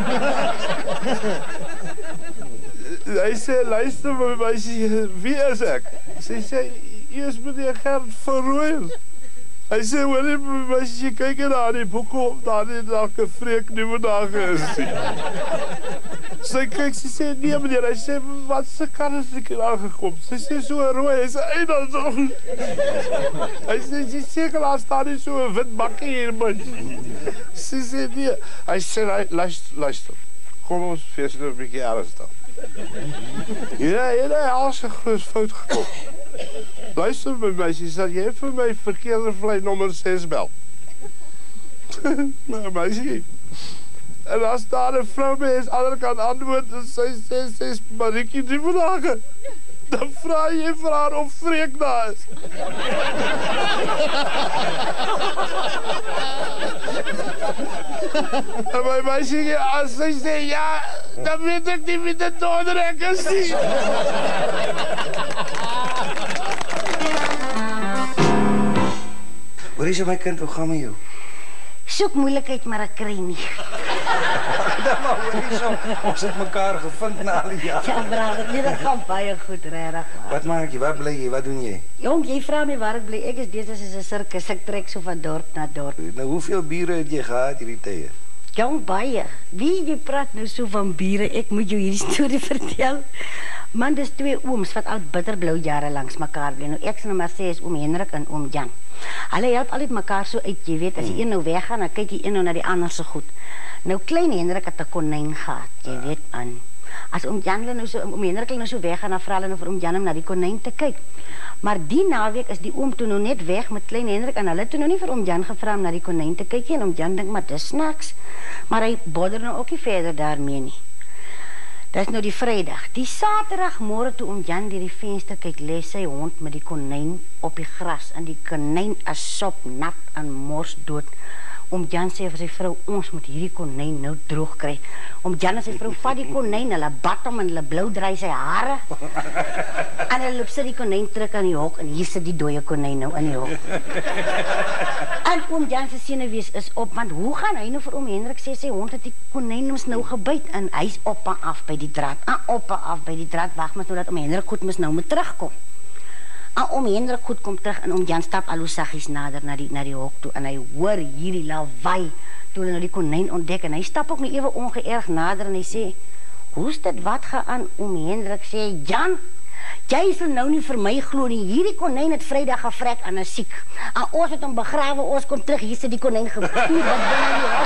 Hy sê luister my meisie, wie is ek? Sy sê u is meneer Gert Van Rooyen. Hy sê hoor jy my meisie, kyk jy daar in die boeke op daar nie dalk 'n Freek Nieuwenage is nie. Sy kyk, sy sê nee meneer, hy sê wat se kar is ek daar gekom? Sy sê so rooi, hy sê ei dan tog. Hy sê sy seker daar staan nie so 'n wit bakkie hier man. Sy sê nee, hy sê luister. Kom ons fees nou 'n bietjie ernstig. Ja, als 'n groot fout gekom. Luister my meisie, sal jy vir my verkeerde vlei nommer 6 bel? Nou meisie. En as daar 'n vrou by is, ander kan antwoord, en sy sê, sy is Marieke Nieuwenage. Dan vra jy vir haar of Freek daar is. En my meisie, as sy sê ja, dan weet ek nie wie dit donderdag is nie. Hoor is my kind, hoe gaan met jou? Soek moeilikheid, maar ek kry nie. Dan maar hoor nie so, ons het mekaar gevind na al die jare. Ja, brader, nee, dat gaan baie goed, regtig. Wat maak jy, wat bly jy, wat doen jy? Jong, jy vra my waar ek bly, ek is besig soos 'n sirkus, ek trek so van dorp na dorp. Nou, hoeveel bure het jy gehad hierdie tye? Jong, baie. Wie jy praat nou so van bure, ek moet jou hierdie storie vertel. Man, dis 2 ooms wat al bitterblou jare langs mekaar bly. Nou, ek sal nou maar sê is oom Hendrik en oom Jan. Hulle help altyd mekaar so uit, jy weet, as die een nou weggaan, dan kyk die een nou na die ander se goed. Nou, klein Hendrik het 'n konyn gehad, jy weet, aan. As oom Jan nou so, oom Hendrik nou so weggaan, dan vra hulle nou vir oom Jan om na die konyn te kyk. Maar die naweek is die oom toe nou net weg met klein Hendrik en hulle toe nou nie vir oom Jan gevra om na die konyn te kyk nie, en oom Jan dink, maar dis snaaks. Maar hy bodder nou ook nie verder daarmee nie. Dis nou die Vrydag. Die Saterdagmôre toe oom Jan deur die venster kyk, lê sy hond met die konyn op die gras en die konyn is sop nat en mors dood. Oom Jan sê vir sy vrou, ons moet hierdie konyn nou droog kry. Oom Jan en sy vrou vat die konyn, hulle bad hom en hulle blou draai sy hare. En hulle loop sit die konyn terug aan die hok en hier sit die dooie konyn nou in die hok. En oom Jan se senuwees is op, want hoe gaan hy nou vir oom Hendrik sê sy hond het die konyn ons nou gebyt en hy's op en af by die draad. En op en af by die draad, wag maar nou dat oom Hendrik goed mis nou moet terugkom. En oom Hendrik goed kom terug en oom Jan stap al hoe saggies nader na die hok toe en hy hoor hierdie lawaai toe hulle nou die konyn ontdek en hy stap ook nie ewe ongeërg nader en hy sê, hoe's dit wat gaan oom Hendrik sê, Jan, jy sal nou nie vir my glo nie, hierdie konyn het Vrydag gevrek en is siek. En ons het hom begrawe, ons kom terug, hier sit die konyn gevoed. Wat binne die hok.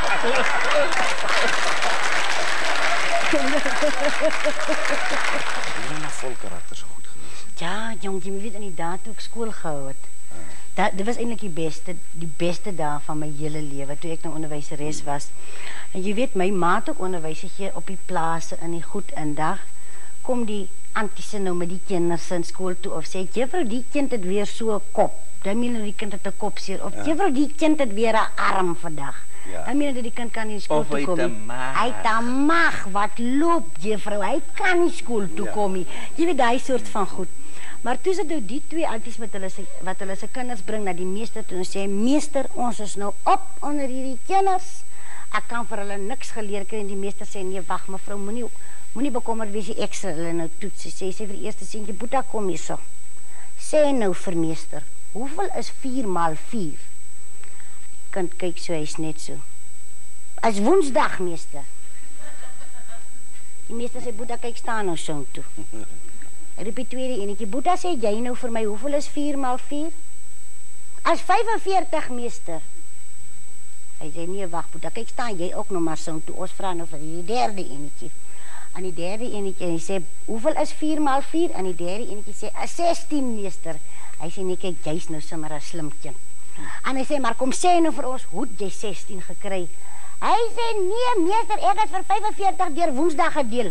Jy is vol karakter so goed geweest. Ja, jong, jy weet in die dae toe ek skool gehou het. Dit was eintlik die beste dae van my hele lewe, toe ek nou onderwyseres was. En jy weet, my ma het ook onderwys gegee op die plase in die goed en dag, kom die antisse nou met die kinders in skool toe, of sê, juffrou, die kind het weer so 'n kop, dan meen die kind het 'n kop seer, of juffrou, die kind het weer 'n arm vandag. Dan meen die kind kan nie skool toe kom nie. Hy het 'n mag, wat loop, juffrou, hy kan nie skool toe kom nie. Jy weet, die soort van goed. Maar toe sit nou die 2 anties wat hulle se kinders bring na die meester toe en sê, meester, ons is nou op onder hierdie kinders. Ek kan vir hulle niks geleer kry en die meester sê, nee, wag mevrou, moenie bekommerd wees, die ekstra hulle nou toets. Sy sê vir die eerste seentjie, Boeta, kom hier so. Sê nou vir meester, hoeveel is 4 maal 4? Kind kyk so, hy's net so. As Woensdag, meester. Die meester sê, Boeta, kyk, staan nou so toe. Hy roep die tweede enetjie, Boeta, sê jy nou vir my, hoeveel is 4 maal 4? As 45, meester. Hy sê, nee, wacht, Boeta, kyk, staan jy ook nog maar so toe, ons vra nou vir die derde enetjie. En die derde enetjie, en hy sê, hoeveel is 4 maal 4? En die derde enetjie sê, 16, meester. Hy sê, nee, kyk, jy is nou sommer 'n slim kind. En hy sê, maar kom sê nou vir ons, hoe het jy 16 gekry? Hy sê, nee, meester, ek het vir 45 deur Woensdag gedeel.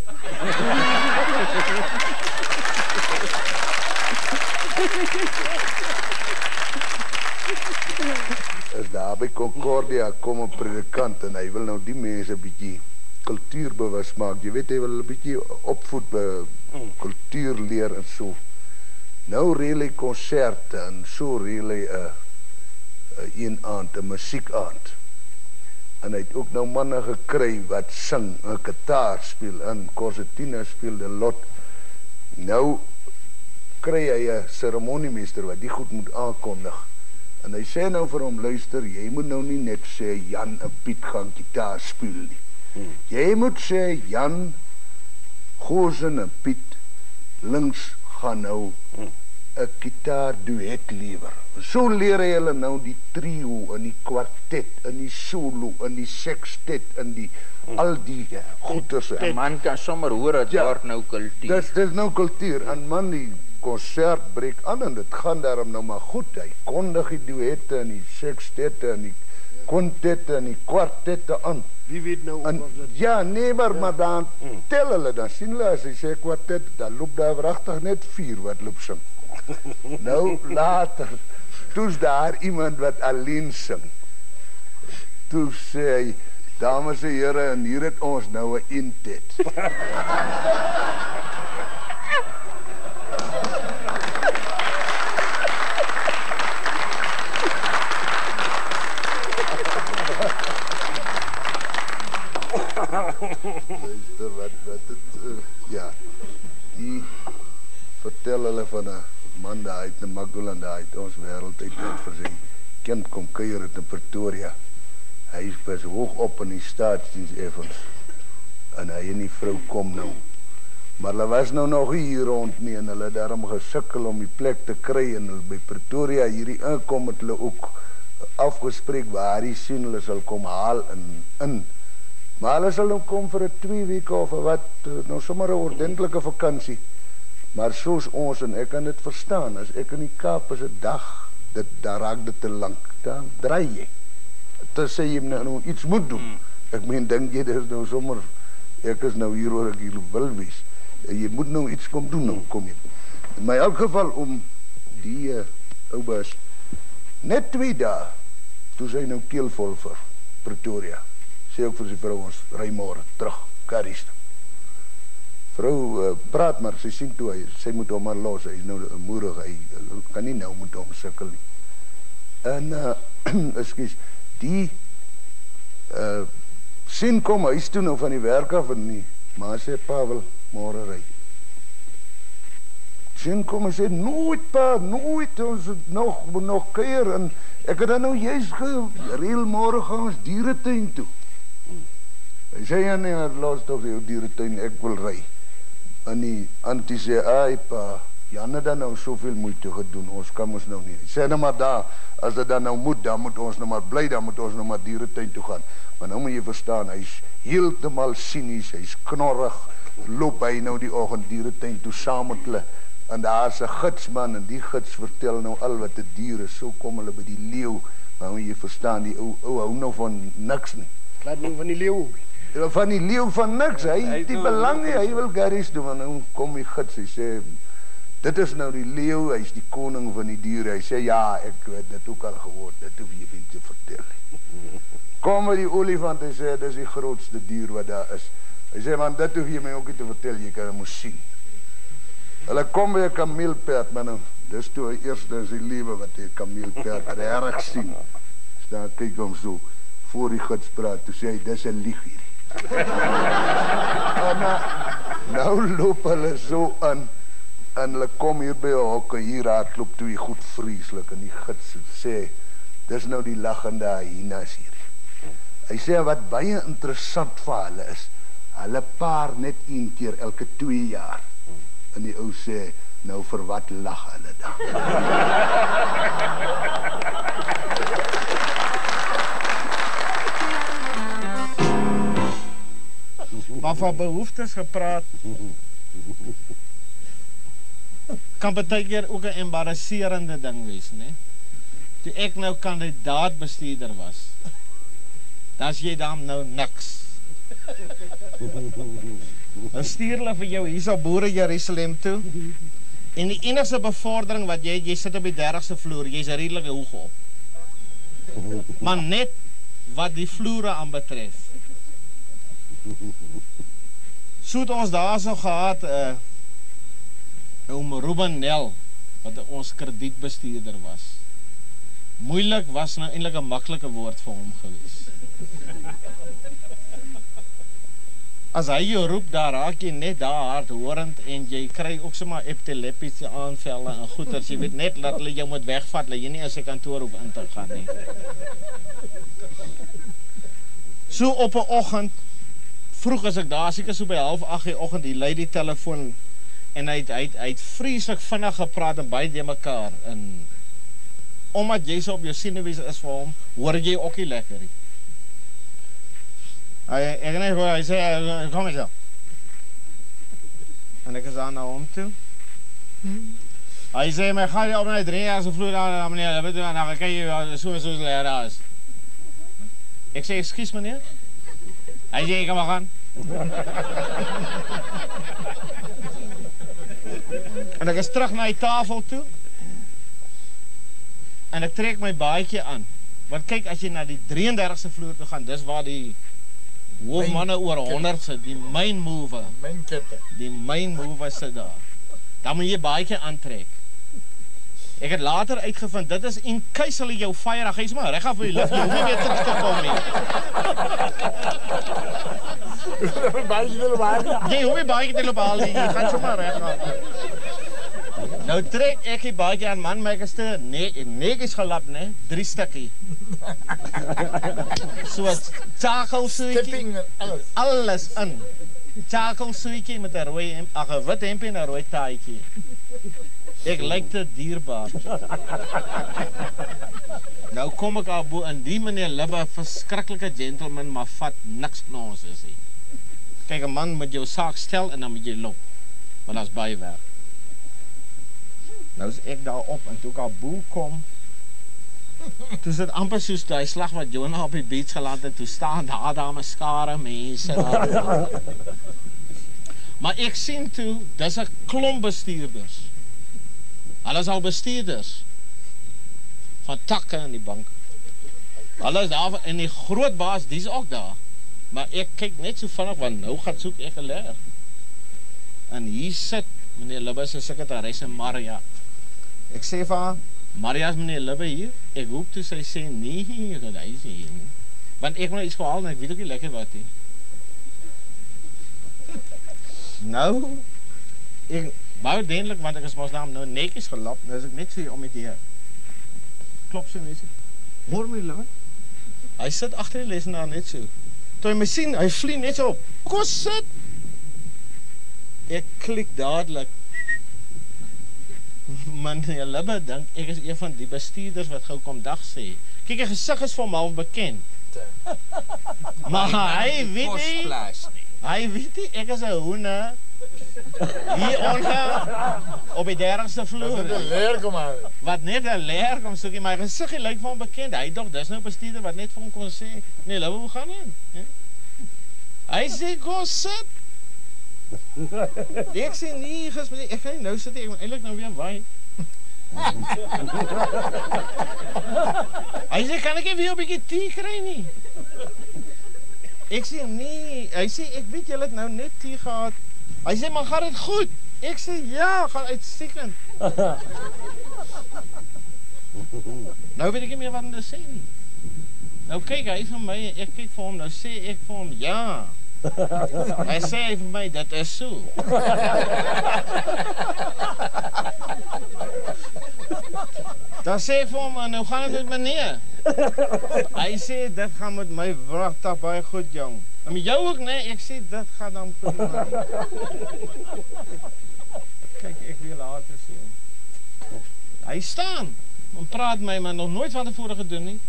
Is daar by Concordia kom 'n predikant en hy wil nou die mense bietjie kultuurbewus maak. Jy weet, hy wil 'n bietjie opvoed by kultuur leer en so. Nou reël hy konserte en so reël hy 'n aand, 'n musiekaand. En hy het ook nou manne gekry wat sing, 'n gitaar speel en konsertina speel die lot. Nou kry hy 'n seremoniemeester wat die goed moet aankondig. En hy sê nou vir hom, luister, jy moet nou nie net sê Jan en Piet gaan gitaar speel nie. Jy moet sê Jan, Gosen en Piet links gaan nou 'n gitaar duet lewer. So leer hy hulle nou die trio en die kwartet en die solo en die sextet en die al die goeters. 'n Man kan sommer hoor dat word nou kultuur. Dis nou kultuur en man, die konsert breek aan en dit gaan daarom nou maar goed. Hy kondig die duette en die sextette en die kwintette en die kwartette aan. Wie weet nou of dit... Ja, nee, maar dan tel hulle, dan sien hulle, as hy sê kwartet, dan loop daar wragtig net 4 wat loop sing. Nou, later, toe's daar iemand wat alleen sing. Toe sê hy, dames en here, en hier het ons nou 'n intet. Luister, wat het, ja, die vertel hulle van 'n man daar uit in Magdalene, daar uit ons wêreld uit vir sy kind kom kuier in Pretoria. Hy was hoog op in die staatsdiens effens, en hy en die vrou kom nou. Maar hulle was nou nog hier rond nie, en hulle het daarom gesukkel om die plek te kry, en hulle by Pretoria hierdie inkom het hulle ook afgespreek waar hy sien hulle sal kom haal in. Maar hulle sal nou kom vir 'n 2 weke of wat, nou sommer 'n ordentlike vakansie. Maar soos ons, en ek kan dit verstaan, as ek in die Kaap is 'n dag, daar raak dit te lank, dan draai jy. Te sê jy nou iets moet doen. Ek meen, dink jy, dit is nou sommer, ek is nou hier waar ek hier wil wees. Jy moet nou iets kom doen, nou kom jy. In my elk geval, om die ou baas, net 2 dae, toe sy nou keelvol vir Pretoria. Sê ook vir sy vrou, ons ry môre terug, Karies. Vrou praat maar, sy sien toe, sy moet hom maar los, hy is nou moerig, hy kan nie nou met hom sukkel nie. En, ekskuus, die sien kom huis toe nou van die werk af en nie, maar sê, pa wil môre ry. Sien kom en sê, nooit pa, nooit, ons moet nog kuier, en ek het dan nou juist gereel, môre gaan ons dieretuin toe. Hy sê, ja nee, los toch jou dieretuin, ek wil ry. En die auntie sê, ai pa, Jan het dan nou soveel moeite gedoen, ons kan ons nou nie. Hy sê nou maar daar, as dit dan nou moet, dan moet ons nou maar bly, dan moet ons nou maar dieretuin toe gaan. Maar nou moet jy verstaan, hy is heeltemal cynies, hy is knorrig, loop hy nou die oggend dieretuin toe saam met hulle, en daar is 'n gidsman, en die gids vertel nou al wat 'n dier is, so kom hulle by die leeu, maar moet jy verstaan, die ou hou nou van niks nie. Laat nou van die leeu. Van die leeu van niks, hy het die belang nie, hy wil garries doen, maar nou kom die gids, hy sê, dit is nou die leeu, hy is die koning van die diere, hy sê, ja, ek het dit ook al gehoord, dit hoef jy nie te vertel. Kom met die olifant, hy sê, dit is die grootste dier wat daar is. Hy sê, man, dit hoef jy my ook nie te vertel, jy kan hem sien. Hulle kom by 'n kameelperd, maar nou, dis toe hy eerste in sy lewe wat hy 'n kameelperd reg sien. Staan kyk hom so, voor die gids praat, toe sê hy, dis 'n lieg hierdie. Nou loop hulle so aan, en hulle kom hier by 'n hokke, hier hardloop toe hy goed vreeslik, en die gids sê, dis nou die lagende hyenas hier. Hy sê, wat baie interessant vir hulle is, hulle paar net 1 keer elke 2 jaar. En die ou sê, nou vir wat lag hulle dan? Maar van behoeftes gepraat, kan baie keer ook 'n embarrasserende ding wees, né? Toe ek nou kandidaatbestuurder was, dan is jy dan nou niks. Dan stuur hulle vir jou hier op Boere Jerusalem toe, en die enigste bevordering wat jy sit op die 30ste vloer, jy's redelike hoog op. Maar net wat die vloere aanbetref. So het ons daar so gehad, oom Ruben Nel, wat ons kredietbestuurder was. Moeilik was nou eintlik 'n maklike woord vir hom gewees. As hy jou roep, daar raak jy net daar hardhorend, en jy kry ook sommer epileptiese aanvalle en goeters, jy weet net dat hulle jou moet wegvat, dat jy nie in sy kantoor hoef in te gaan nie. So op 'n oggend, vroeg as ek daar, seker so by 7:30 die oggend, hy lei die telefoon, en hy het vreeslik vinnig gepraat en baie de mekaar, en omdat jy so op jou senuwees is vir hom, hoor jy ook nie lekker nie. Ek net hoor, hy sê, kom eens zo. En ek is aan na hom toe. Hy sê, my ga jy op my 3 jaar so vloer aan, meneer, weet u, en dan kyk jy so en so leer daar is. Ek sê, ekskuus meneer, Hy sê, ek kan maar gaan. En ek is terug na die tafel toe. En ek trek my baadjie aan. Want kyk, as jy na die 33ste vloer toe gaan, dis waar die hoofmanne oor 100 sit, die main mover. Die main mover sit daar. Dan moet jy baadjie aantrek. Ek het later uitgevind, dit is in case hulle jou fire, hy is maar reg af vir die lift, jy hoef nie weer terug te kom nie. Jy hoef nie baadjie te loop haal nie, jy gaan sommer reg af. Nou trek ek die baadjie aan, man, my is te netjies gelap, ne? 3 stukkie. So chakelsuitjie, alles in. Chakelsuitjie met 'n wit hempie en 'n rooi taaitjie. Ek lyk te dierbaar. Nou kom ek al bo in die meneer Libbe, verskriklike gentleman, maar vat niks nonsens nie. Kyk, 'n man moet jou saak stel en dan moet jy loop. Want dat is baie werk. Nou is ek daar op en toe ek al bo kom, toe is dit amper soos die slag wat Jonah op die beach geland het, toe staan daar my skare mense. Maar ek sien toe, dis 'n klomp bestuurders. Hulle is al bestuurders van takke in die bank. Hulle is daar, en die groot baas, die is ook daar. Maar ek kyk net so vinnig, want nou gaan soek ek 'n leer. En hier sit meneer Libbe se sekretaresse Maria. Ek sê vir haar, Maria, is meneer Libbe hier? Ek hoop toe sy sê, nee, hy is hier nie. Want ek moet nou iets gehaal en ek weet ook nie lekker wat nie. Nou, ek baie dendelik, want ek is mos naam nou netjies gelap, nou is ek net so hier om met die klop sy mense. Hoor my Libbe? Hy sit agter die lesenaar net so. Toe hy my sien, hy vlie net so op. Kom sit! Ek klik dadelik. Meneer Libbe dink, ek is een van die bestuurders wat gou kom dag sê. Kyk, die gesig is vir hom half bekend. Maar hy weet nie, ek is 'n hoene. Hier onder, op die 30ste vloer. Wat net 'n leer kom soekie, maar hy gesig lyk vir hom bekend. Hy dog, dis nou bestuurder wat net vir hom kon sê, nee, Libbe, hoe gaan jy? Hy sê, kom sit. Ek sê nie, ek gaan nie nou sit, ek moet eintlik nou weer waai. Hy sê, kan ek nie weer 'n bietjie tee kry nie? Ek sê nee, hy sê, ek weet julle het nou net tee gehad. Hy sê, maar gaan dit goed? Ek sê, ja, gaan uitstekend. Nou weet ek nie meer wat hy sê nie. Nou kyk hy vir my, ek kyk vir hom, nou sê ek vir hom, ja. Hy sê vir my, dit is so. Dan sê ek vir hom, nou gaan dit met meneer. Hy sê, dit gaan met my wragtig baie goed, jong. En met jou ook, nee, ek sê, dit gaan dan goed. Kijk, ek wil later sien. Hy staan, en praat my, maar nog nooit van tevore gedoen nie.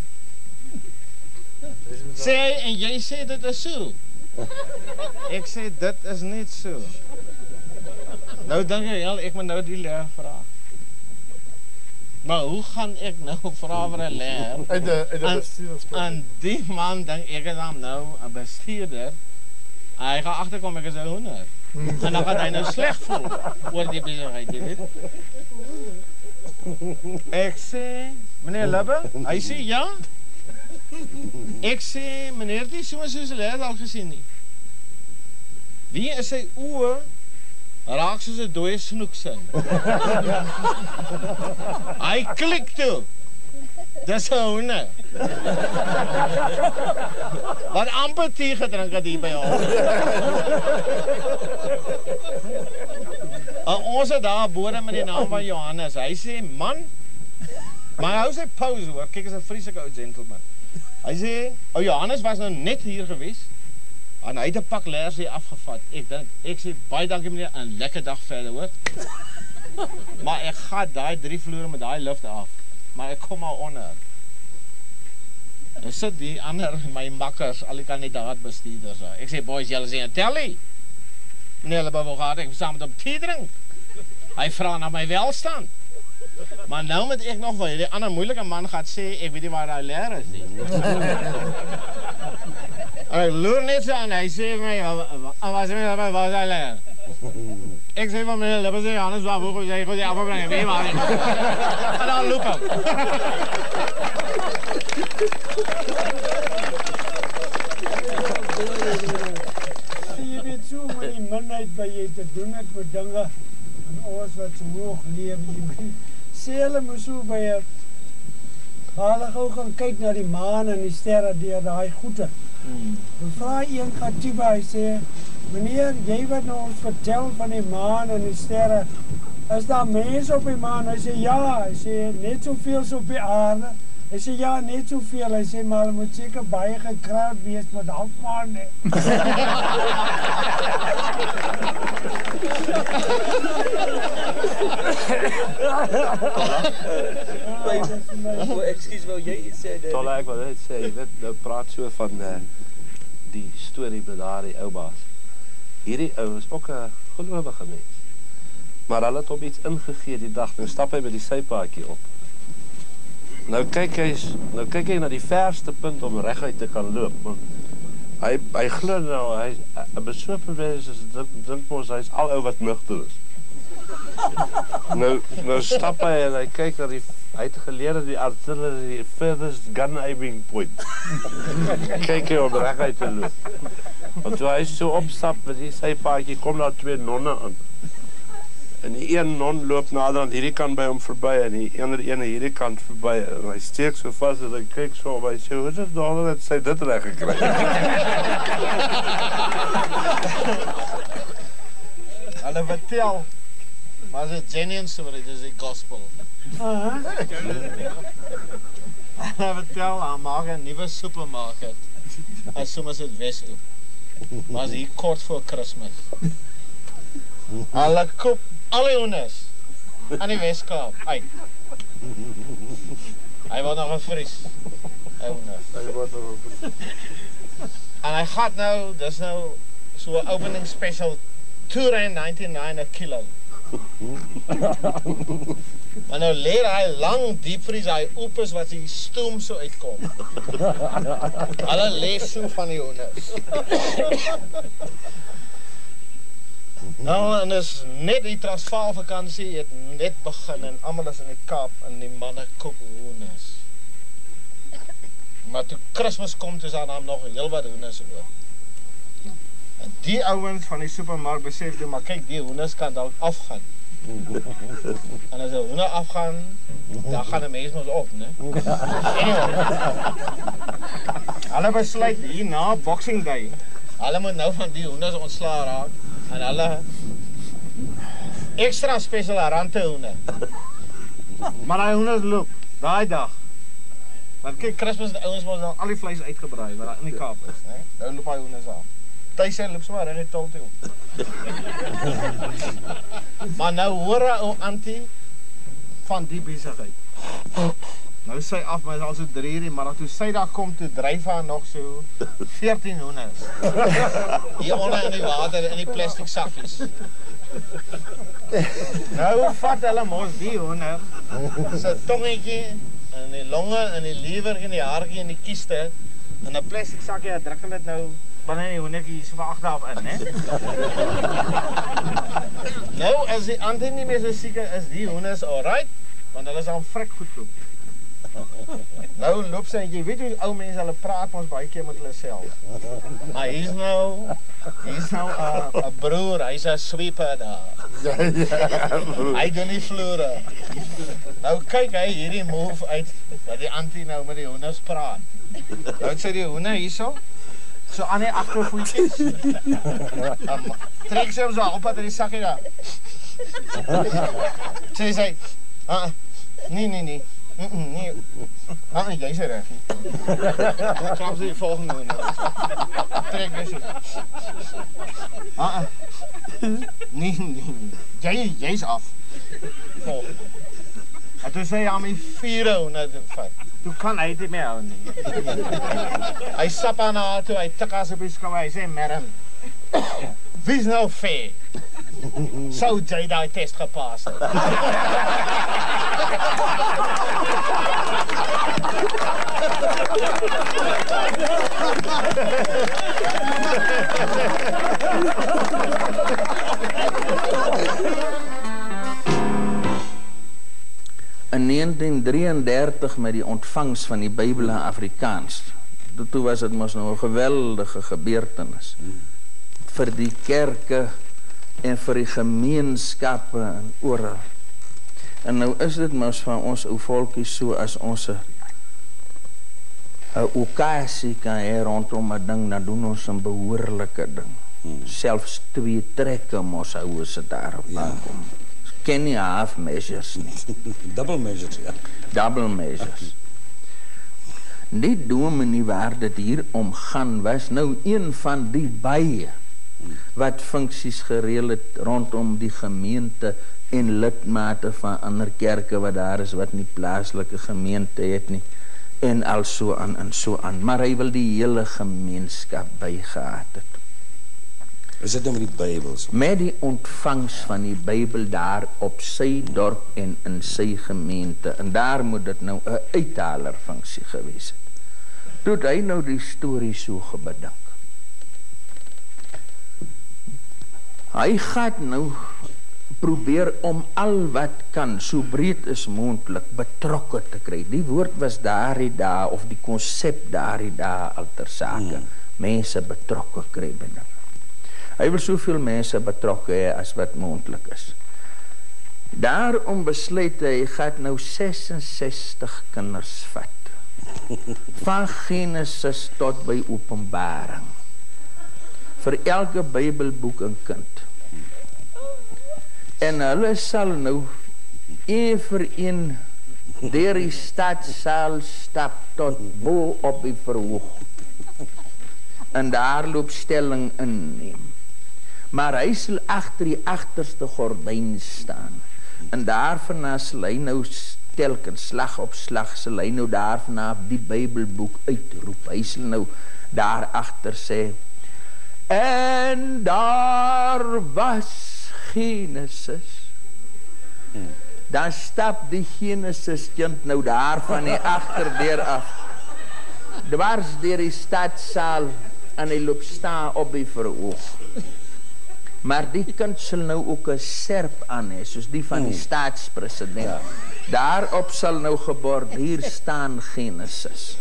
Sê hy, en jy sê, dit is so. Ek sê, dit is net so. Nou dink jy, ek moet nou die leer vraag. Maar hoe gaan ek nou vra vir 'n leer? En die man dink ek is dan nou 'n bestuurder. Hy gaan agterkom ek is 'n hoender. En dan gaan hy nou sleg voel oor die besigheid, jy weet. Ek sê, meneer Libbe, hy sê ja. Ek sê, meneer, die soos sy leer al gesien nie. Wie is sy oë raak soos 'n dooie snoeksin. Hy klik toe. Dis 'n hoender. Wat amper tee gedrink het hier by hom. Ons het daar 'n bode met die naam van Johannes. Hy sê, man, maar hy hou sy pause hoor. Kyk, is 'n vreeslike ou gentleman. Hy sê, Johannes was nou net hier gewees. En hy het 'n pak leers hier afgevat. Ek sê, baie dankie meneer, 'n lekker dag verder hoor. Maar ek gaan daai 3 vloere met daai lift af. Maar ek kom maar onder. En sit die ander, my makkers, al die kandidaatbestuurders. Ek sê, boys, julle sê 'n telly. Meneer Libbe, wil gaan ek saam met hom tee drink? Hy vra na my welstand. Maar nou moet ek nog wel, die ander moeilike man gaat sê, ek weet nie waar hy leer is nie. En ek loer net so aan, hy sê my, was hy lekker? Ek sê van my, lippe sê, Johannes, waar hoog jy goed die afbrengen, weet maar nie. En dan loop hem. Jy weet so met die minheid by jy te doen het met dinge en ons wat so hoog leef, jy sê hulle moet so by jy hulle gou gaan kyk na die maan en die sterre deur daai goeie. Dan vra een Gatiba, hy sê, meneer, jy wat nou ons vertel van die maan en die sterre, is daar mense op die maan? Hy sê, ja, hy sê, net soveel so op die aarde. Hy sê, ja, net soveel. Hy sê, maar hulle moet seker baie gekraad wees met halfmaan, ne. Excuse wou jy iets sê? Tolle, ek wil net sê, jy weet, nou praat so van die storie met daardie ou baas. Hierdie ou is ook 'n gelowige mens. Maar hulle het hom iets ingegee die dag. Nou stap hy met die sypaadjie op. Nou kyk hy na die verste punt om reguit te kan loop, want hy glo nou, hy 'n besope mens is dink mos hy's al ou wat nugter is. Nou stap hy en hy kyk na hy het geleer die artillery furthest gun aiming point. Kyk hy om reguit te loop. Want toe hy so opstap met die sypaadjie, kom daar 2 nonne aan. En die een non loop nader aan hierdie kant by hom verby en die ander ene hierdie kant verby en hy steek so vas en hy kyk so op, hy sê, hoe is dit daar dat sy dit reg gekry? Hulle vertel, maar dit is genuine story, dit is die gospel. Hulle vertel, hij maak 'n nuwe supermarket, as soms het Wes-Oop. Maar hier kort voor Kersfees. Hulle koop alle hoenders aan die Weskaap uit. Hy word nog gevries. Hy word nog gevries. En hy gaat nou, dis nou so 'n opening special, R2.99 'n kilo. Maar nou leer hy lang diepvries, hy oepes wat die stoom so uitkom. Hulle lees so van die hoenders. Nou, en is net die Transvaal vakansie het net begin en almal is in die Kaap en die manne koop hoenders. Maar toe Kersfees kom, toe is daar nog heel wat hoenders oor. En die ouens van die supermarkt besef, maar kyk, die hoenders kan dalk afgaan. En as 'n hoender afgaan, dan gaan 'n mens mos op, né? Hulle besluit hier na Boxing Day, hulle moet nou van die hoenders ontslae raak en hulle extra special rante hoender. Maar daai hoenders loop daai dag. Want kyk, Kersfees die ouens mos dan al die vleis uitgebraai wat daar in die Kaap is, né? Nou loop hy hoenders af. Tuise loop sommer reg die tol toe. Maar nou hoor 'n ou antie van die besigheid. Nou sy af, maar is al so 3 uur die middag, toe sy daar kom, toe dryf haar nog so 14 hoenders. Hier onder in die water, in die plastic sakkies. Nou vat hulle mos die hoender, sy tongetjie, en die longe, en die lewer, en die haartjie, en die kieste, en 'n plastic sakkie, druk hulle dit nou, wanneer die hoendertjie hier so van agteraf in, hè? Nou, as die ander nie meer so seker is, die hoenders alright, want hulle is al frik goedkoop. Nou loop sy, en jy weet hoe ou mense, hulle praat ons baie keer met hulle self. Maar hier's nou 'n broer, hy's 'n sweeper daar. Hy doen die vloere. Nou kyk hy hierdie move uit, wat die auntie nou met die hoenders praat. Nou het sy die hoender hierso, so aan die agtervoetjies. Trek sy hom so op uit die sakkie daar. Sê sy, nee. Nee, jy sê reg. Klap sy die volgende hoender. Trek my so. Nee. Jy's af. Volgende. En toe sê hy aan my 4 hoender te vat. Toe kan hy dit meer hou nie. Hy sap aan haar toe, hy tik haar op die skouer, hy sê, madam, wie's nou fair? Sou jy daai test gepaas het? In 1933 met die ontvangs van die Bybel in Afrikaans. Toe was dit mos nou 'n geweldige gebeurtenis. Vir die kerke en vir die gemeenskappe en oral. En nou is dit mos van ons ou volkie so as ons 'n okasie kan hê rondom 'n ding, dan doen ons 'n behoorlike ding. Selfs 2 trekke mos hou as dit daarop aankom. Ken nie half measures nie. Double measures, ja. Double measures. Die dominee waar dit hier om gaan was nou een van die baie wat funksies gereël het rondom die gemeente en lidmate van ander kerke wat daar is wat nie plaaslike gemeente het nie en al so aan en so aan, maar hy wil die hele gemeenskap bygehad het. Is dit nou met die Bybels? Met die ontvangs van die Bybel daar op sy dorp en in sy gemeente, en daar moet dit nou 'n uithaler funksie gewees het. Toe het hy nou die storie so gebedink. Hy gaat nou probeer om al wat kan, so breed is moontlik, betrokke te kry. Die woord was daardie dae, of die konsep daardie dae al ter sake, mense betrokke kry by dinge. Hy wil soveel mense betrokke hê as wat moontlik is. Daarom besluit hy gaat nou 66 kinders vat. Van Genesis tot by Openbaring. Vir elke Bybelboek 'n kind. En hulle sal nou een vir een deur die stadsaal stap tot bo op die verhoog. En daar loop stelling inneem. Maar hy sal agter die agterste gordyn staan. En daarvan sal hy nou telkens slag op slag sal hy nou daarvan die Bybelboek uitroep. Hy sal nou daar agter sê: en daar was Genesis. Dan stap die Genesis kind nou daar van die agterdeur af. Dwars deur die stadsaal en hy loop staan op die verhoog. Maar die kind sal nou ook 'n serp aan hê, soos die van die staatspresident. Ja. Daarop sal nou geborduur staan Genesis.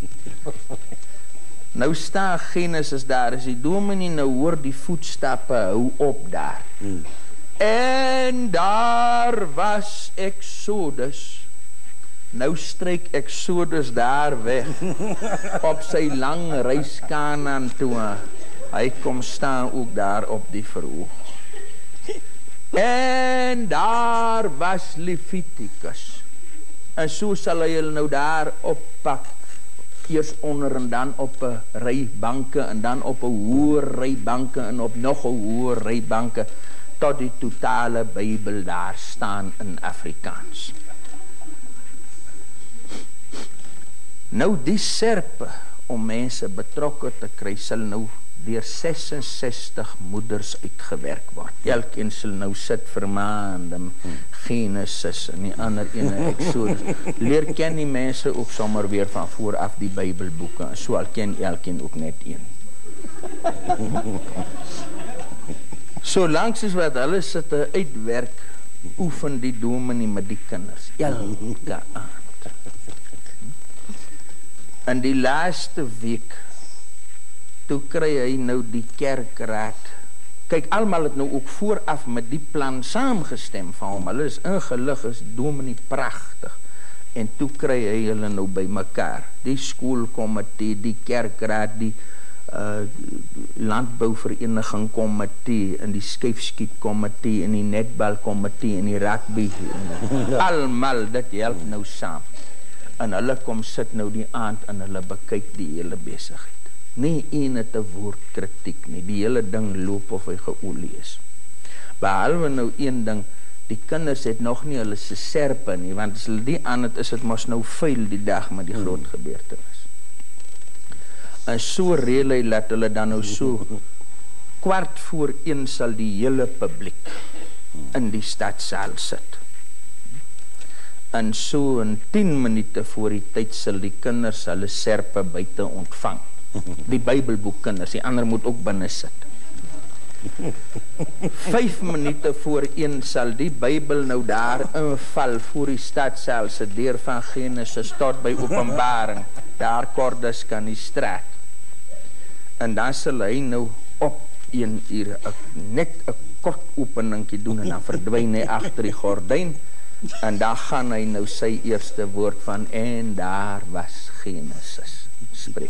Nou staan Genesis daar, as die dominee nou hoor die voetstappe hou op daar. En daar was Exodus. Nou stryk Exodus daar weg op sy lang reis Kanaan toe. Hy kom staan ook daar op die verhoog. En daar was Leviticus. En so sal hy nou daar oppak. Eers onder en dan op 'n ry banke en dan op 'n hoër ry banke en op nog 'n hoër ry banke tot die totale Bybel daar staan in Afrikaans. Nou die serpe om mense betrokke te kry sal nou deur 66 moeders uitgewerk word. Elkeen sal nou sit vir maande Genesis en die ander ene Exodus. Leer ken die mense ook sommer weer van vooraf die Bybelboeke. So al ken elkeen ook net een. So langs is wat hulle sit uitwerk, oefen die dominee met die kinders. Elke aand. In die laaste week toe kry hy nou die kerkraad. Kyk, almal het nou ook vooraf met die plan saamgestem van hom. Hulle is ingelig, is dominee pragtig. En toe kry hy hulle nou by mekaar. Die skoolkomitee, die kerkraad, die landbouvereniging komitee, en die skyfskietkomitee, en die netbalkomitee, en die rugby. Almal, dit help nou saam. En hulle kom sit nou die aand en hulle bekyk die hele besigheid. Nie een het 'n woord kritiek nie. Die hele ding loop of hy geolie is. Behalwe nou een ding, die kinders het nog nie hulle se serpe nie, want as hulle die aan het, is dit mos nou vuil die dag met die groot gebeurtenis. En so reël hy laat hulle dan nou so 1:15 sal die hele publiek in die stadsaal sit. En so in 10 minute voor die tyd sal die kinders hulle serpe buite ontvang. Die Bybelboek kinders, die ander moet ook binne sit. 5 minute voor 1 sal die Bybel nou daar inval voor die stadsaal se deur van Genesis tot by Openbaring, daar kordes kan die straat. En dan sal hy nou op 1 uur net 'n kort openingkie doen en dan verdwyn hy agter die gordyn en dan gaan hy nou sy eerste woord van en daar was Genesis spreek.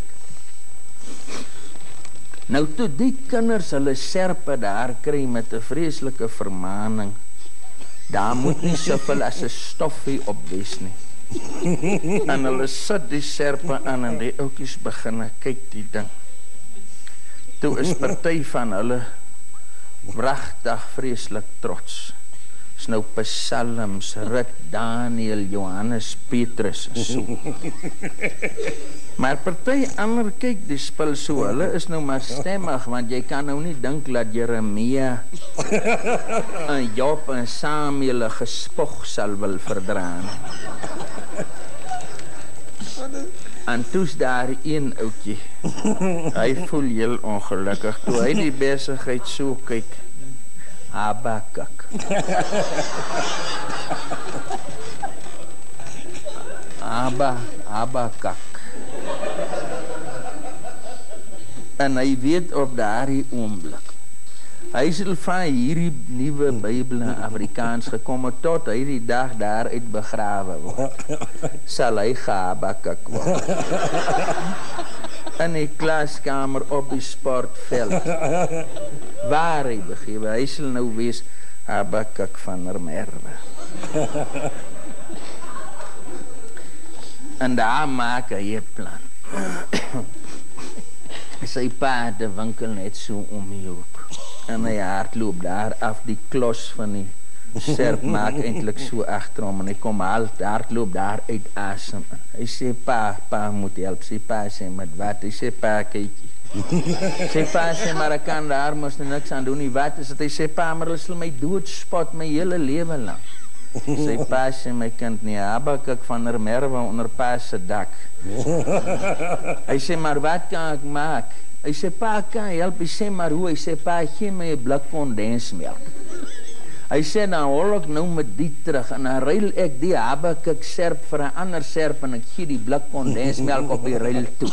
Nou toe die kinders hulle serpe daar kry met 'n vreeslike vermaning, daar moet nie soveel as 'n stoffie op wees nie. En hulle sit die serpe aan en die ouetjies begin kyk die ding. Toe is party van hulle wragtig vreeslik trots. Is nou Psalms, Rut, Daniel, Johannes, Petrus en so. Maar party ander kyk die spul so, hulle is nou maar stemmig, want jy kan nou nie dink dat Jeremia en Job en Samuel 'n gespog sal wil verdra nie. En toe's daar een ouetjie, hy voel heel ongelukkig, toe hy die besigheid so kyk, Habakuk. Habakuk. En hy weet op daardie oomblik, hy sal van hierdie nuwe Bybel in Afrikaans gekom het tot hy die dag daaruit begrawe word, sal hy Habakuk word. In die klaskamer op die sportveld, waar hy begewe, hy sal nou wees Habakuk van der Merwe. En daar maak hy 'n plan. Sy pa het 'n winkel net so om die hoek. En hy hardloop daar af, die klos van die serp maak eintlik so agter hom en hy kom hardloop daar uit asem. Hy sê pa moet help. Sy pa sê met wat? Hy sê pa kykie. Sy pa sê maar ek kan daar mos niks aan doen nie. Wat is dit? Hy sê pa maar hulle sal my doodspot my hele lewe lank. Sy pa sê my kind nie, Habakuk van der Merwe onder pa se dak. Hy sê maar wat kan ek maak? Hy sê pa kan help. Hy sê maar hoe? Hy sê pa gee my 'n blik kondensmelk. Hy sê dan hol ek nou met die terug en dan ruil ek die Habakuk serp vir 'n ander serp en ek gee die blik kondensmelk op die ruil toe.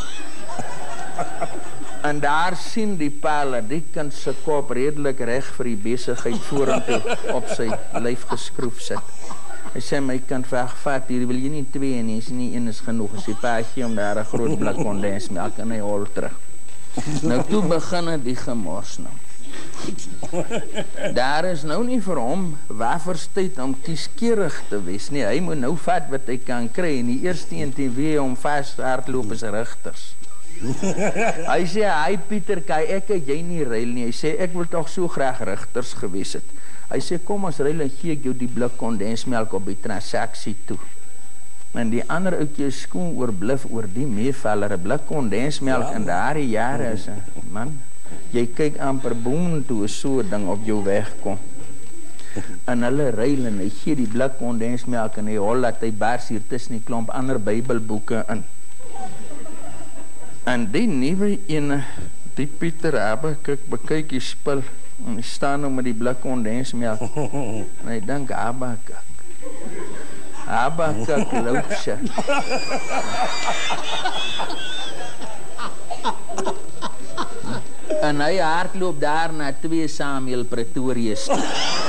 En daar sien die pa die kind se kop redelik reg vir die besigheid vorentoe op sy lyf geskroef sit. Hy sê my kind vat hier, wil jy nie 2 nie, is nie 1 is genoeg. Hy sê pa gee hom daar 'n groot blik kondensmelk en hy hol terug. Nou toe begin die gemors nou. Daar is nou nie vir hom waferstyd om kieskeurig te wees nie. Hy moet nou vat wat hy kan kry en die eerste een teen wie hom vashardloop is rigters. Hy sê, hy Pieter, ek het jy nie ruil nie. Hy sê, ek wil toch so graag rigters gewees het. Hy sê, kom ons ruil en gee ek jou die blik kondensmelk op die transaksie toe. En die ander ouetjie is skoon oorblif oor die meevaller, 'n blik kondensmelk in daardie jare is, man, jy kyk amper boon toe so 'n ding op jou weg kom. En hulle ruil en hy gee die blik kondensmelk en hy hol dat hy bars hier tussen die klomp ander Bybelboeke in. En die nuwe ene, die Pieter Habakuk bekyk die spul en hy staan nou met die blik kondensmelk en hy dink Habakuk loop sy. En hy hardloop daar na 2 Samuel Pretorius toe.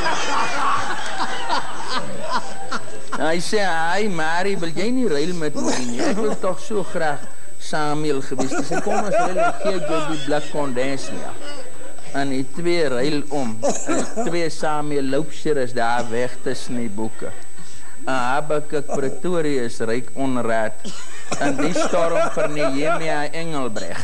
Hy sê, hy Marie, wil jy nie ruil met my nie? Ek wil toch so graag Samuel gewees. Hy sê, kom ons ruil en gee jy die blik kondensmelk. En die 2 ruil om. En 2 Samuel loopsjer is daar weg tussen die boeke. En Habakuk Pretorius ryk onraad. En die storm vir Nehemia Engelbreg.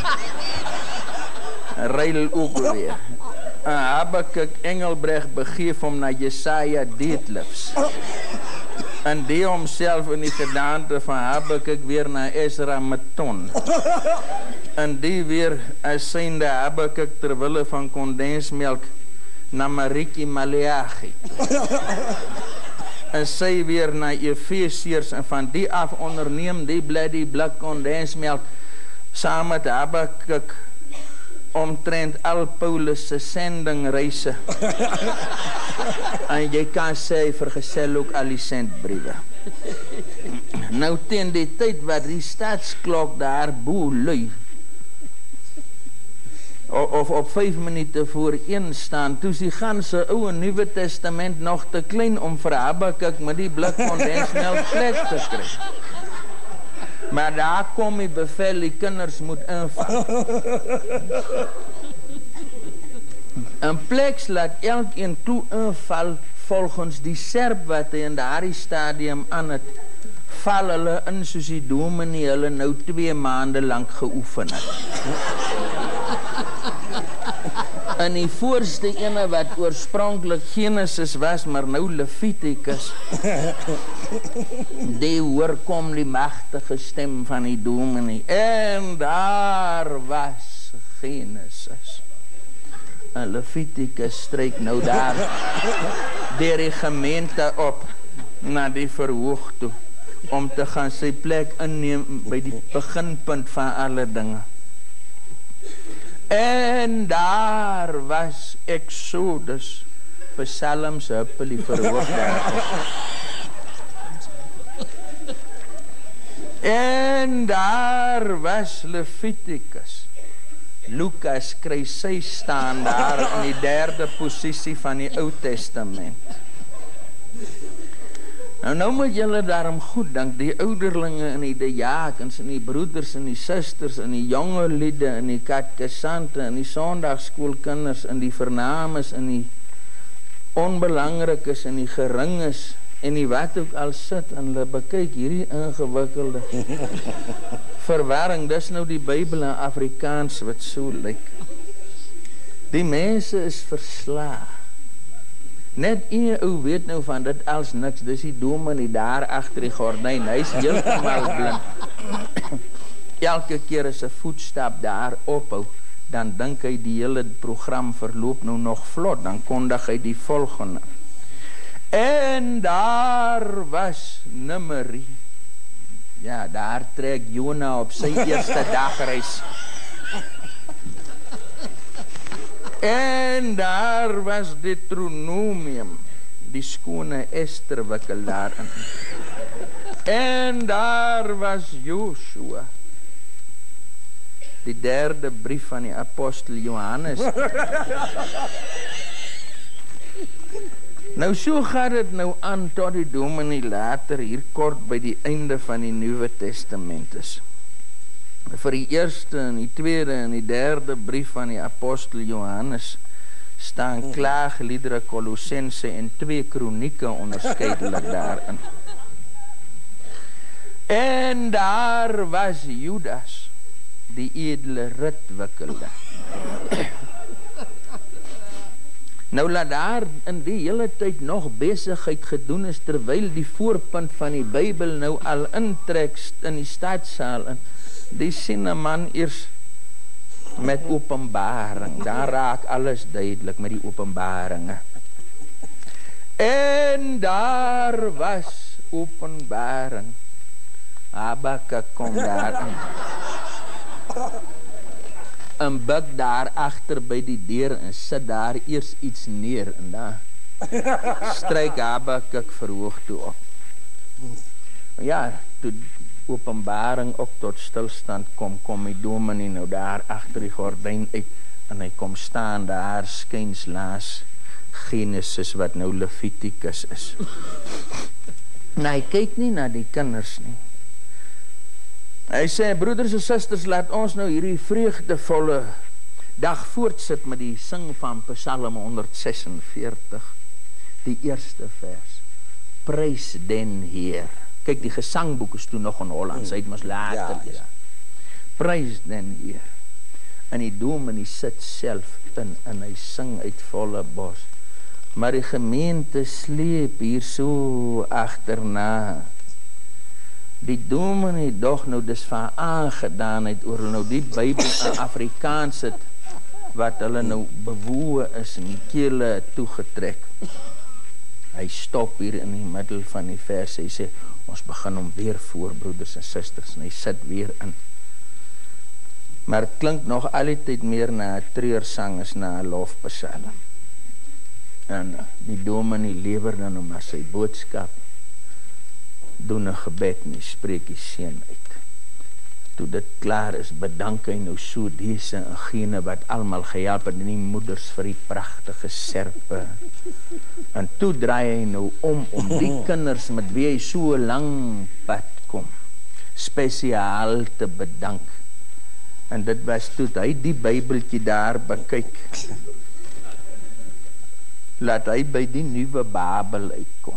Ruil ook weer. En Habakuk Engelbreg begeef hom na Jesaja Deetlefs. En die homself in die gedaante van Habakuk weer na Ezra Meton. En die weer as synde Habakuk terwille van kondensmelk na Mariki Maleagi. En sy weer na Efesiërs en van die af onderneem die blik kondensmelk saam met Habakuk omtrent al Paulus se sendingreise. En jy kan sê hy vergesel ook al die sendbriewe. Nou teen die tyd wat die staatsklok daar bo lui, of op 5 minute voor 1 staan, toe is die ganse Ou Nuwe Testament nog te klein om vir Habakuk met die blik kondensmelk plek te kry. Maar daar kom die bevel, die kinders moet inval. In plek laat elkeen toe inval volgens die serp wat hy in daardie stadium aan het val hulle in soos die dominee hulle nou 2 maande lank geoefen het. En die voorste ene wat oorspronklik Genesis was, maar nou Levitikus, die hoor kom die magtige stem van die dominee. En daar was Genesis. En Levitikus stryk nou daar deur die gemeente op na die verhoog toe, om te gaan sy plek inneem by die beginpunt van alle dinge. En daar was Exodus, Psalms, Huppelie verhoog daar. En daar was Levitikus. Lukas kry sy staan daar in die 3de posisie van die Ou Testament. Nou moet julle daarom goed dink, die ouderlinge en die diakens en die broeders en die susters en die jonge liede en die katekesante en die sondagskoolkinders en die vernames en die onbelangrikes en die geringes en die wat ook al sit en hulle bekyk hierdie ingewikkelde verwarring. Dis nou die Bybel in Afrikaans wat so lyk. Die mense is verslae. Net een ou weet nou van dit als niks, dis die dominee daar agter die gordyn, hy is heeltemal blind. Elke keer as 'n voetstap daar ophou, dan dink hy die hele program verloop nou nog vlot, dan kondig hy die volgende. En daar was Nimeri. Ja, daar trek Jona op sy eerste dagreis. En daar was Deuteronomium, die skone Ester wikkel daarin. En daar was Joshua, die 3de brief van die apostel Johannes. Nou so gaat dit nou aan tot die dominee later hier kort by die einde van die Nuwe Testament is. Vir die eerste en die tweede en die 3de brief van die apostel Johannes staan klaagliedere, Kolossense en 2 kronieke onderskeidelik daarin. En daar was Judas, die edele ritwikkelde. Nou laat daar in die hele tyd nog besigheid gedoen is, terwyl die voorpunt van die Bybel nou al intrek in die stadsaal in. Die sien 'n man eers met openbaring. Daar raak alles duidelik met die openbaringe. En daar was openbaring. Habakuk kom daar in. En buik daar agter by die deur en sit daar eers iets neer en daar stryk Habakuk verhoog toe op. Ja, toe openbaring ook tot stilstand kom die dominee nou daar agter die gordyn uit en hy kom staan daar skyns laas Genesis wat nou Levitikus is. En hy kyk nie na die kinders nie. Hy sê, broeders en susters, laat ons nou hierdie vreugdevolle dag voortsit met die sing van Psalm 146, die eerste vers. Prys den Heer. Kyk, die gesangboek is toe nog in Holland, hy het mos later. Ja. Prys den Heer. En die dominee sit self in en hy sing uit volle bors. Maar die gemeente sleep hier so agterna. Die dominee dog nou dis van aangedaanheid oor nou die Bybel in Afrikaans het wat hulle nou bewoe is en die kele toegetrek. Hy stop hier in die middel van die vers, hy sê, ons begin hom weer voor, broeders en susters, en hy sit weer in. Maar het klink nog al die tyd meer na 'n treursang as na 'n lofpsalm. En die dominee lewer dan nou maar sy boodskap, doen 'n gebed en hy spreek die seën uit. Toe dit klaar is, bedank hy nou so dese en gene wat almal gehelp het, en die moeders vir die pragtige serpe. En toe draai hy nou om die kinders met wie hy so lang pad kom, spesiaal te bedank. En dit was toe hy die Bybeltjie daar bekyk, laat hy by die nuwe Babel uitkom.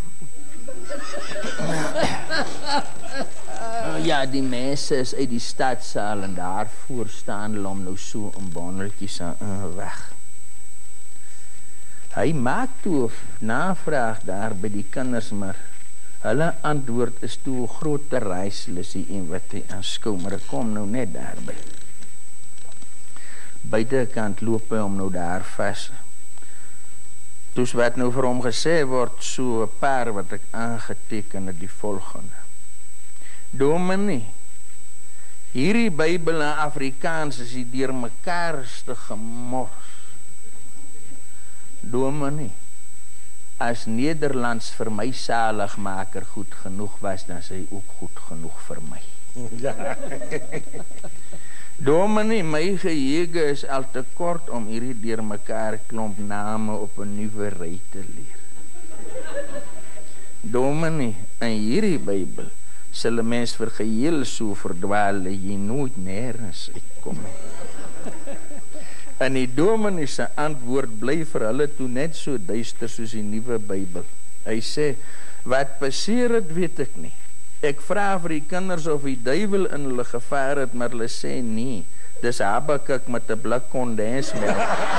Ja, die mense is uit die stadsaal en daarvoor staan hulle om nou so in bondeltjies aan weg. Hy maak toe navraag daar by die kinders, maar hulle antwoord is toe 'n groot reislis die een wat hy aanskou, maar ek kom nou net daarby. Buitekant loop hy om nou daar vas. Dus wat nou vir hom gesê word, so 'n paar wat ek aangeteken het, die volgende. Dominee, hierdie Bybel in Afrikaans is die deur mekaarste gemors. Dominee, as Nederlands vir my saligmaker goed genoeg was, dan is hy ook goed genoeg vir my. Dominee, my geheue is al te kort om hierdie deur mekaar klomp name op 'n nuwe ry te leer. Dominee, in hierdie Bybel sal 'n mens vir geheel so verdwaal dat jy nooit nêrens uitkom. En die dominee se antwoord bly vir hulle toe net so duister soos die nuwe Bybel. Hy sê, wat passeer het, weet ek nie. Ek vra vir die kinders of die duiwel in hulle gevaar het, maar hulle sê nee, dis Habakuk met 'n blik kondensmelk.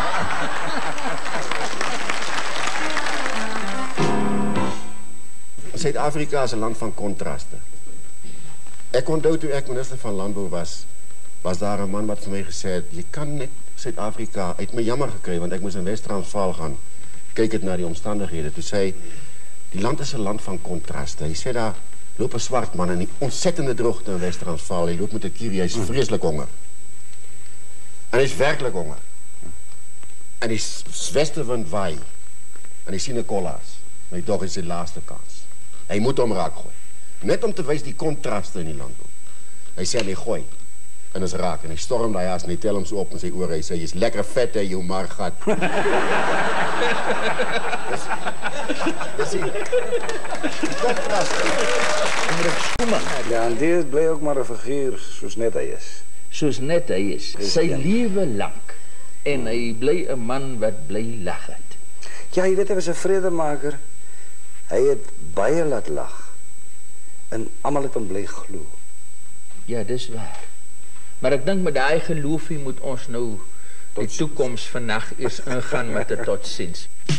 Suid-Afrika is 'n land van kontraste. Ek onthou toe ek minister van Landbou was daar 'n man wat vir my gesê het, jy kan net Suid-Afrika uit my jammer gekry, want ek moes in Wes-Transvaal gaan, kyk het na die omstandighede. Toe sê hy, die land is 'n land van kontraste. Hy sê daar loop 'n swart man in die ontsettende droogte in Wes-Transvaal, hy loop met 'n kierie, hy is vreeslik honger. En hy is werklik honger. En die westenwind waai, en hy sien 'n kollaas, maar hy dog is sy laaste kans. Hy moet hom raak gooi. Net om te wys die kontraste in die landbou. Hy sê hy gooi, en is raak, en hy storm daai haas, en hy tel hom so op in sy oor, hy sê, jy's lekker vet, hè, jou margat. Dis die kontraste. Ja, en dit bly ook maar 'n figuur soos net hy is. Soos net hy is, sy lewe lank, en hy bly 'n man wat bly lag het. Ja, jy weet, hy was 'n vredemaker. Hy het baie laat lag. En almal het hom bly glo. Ja, dis waar. Maar ek dink met daai geloofie moet ons nou die toekoms vandag eers ingaan met 'n totsiens.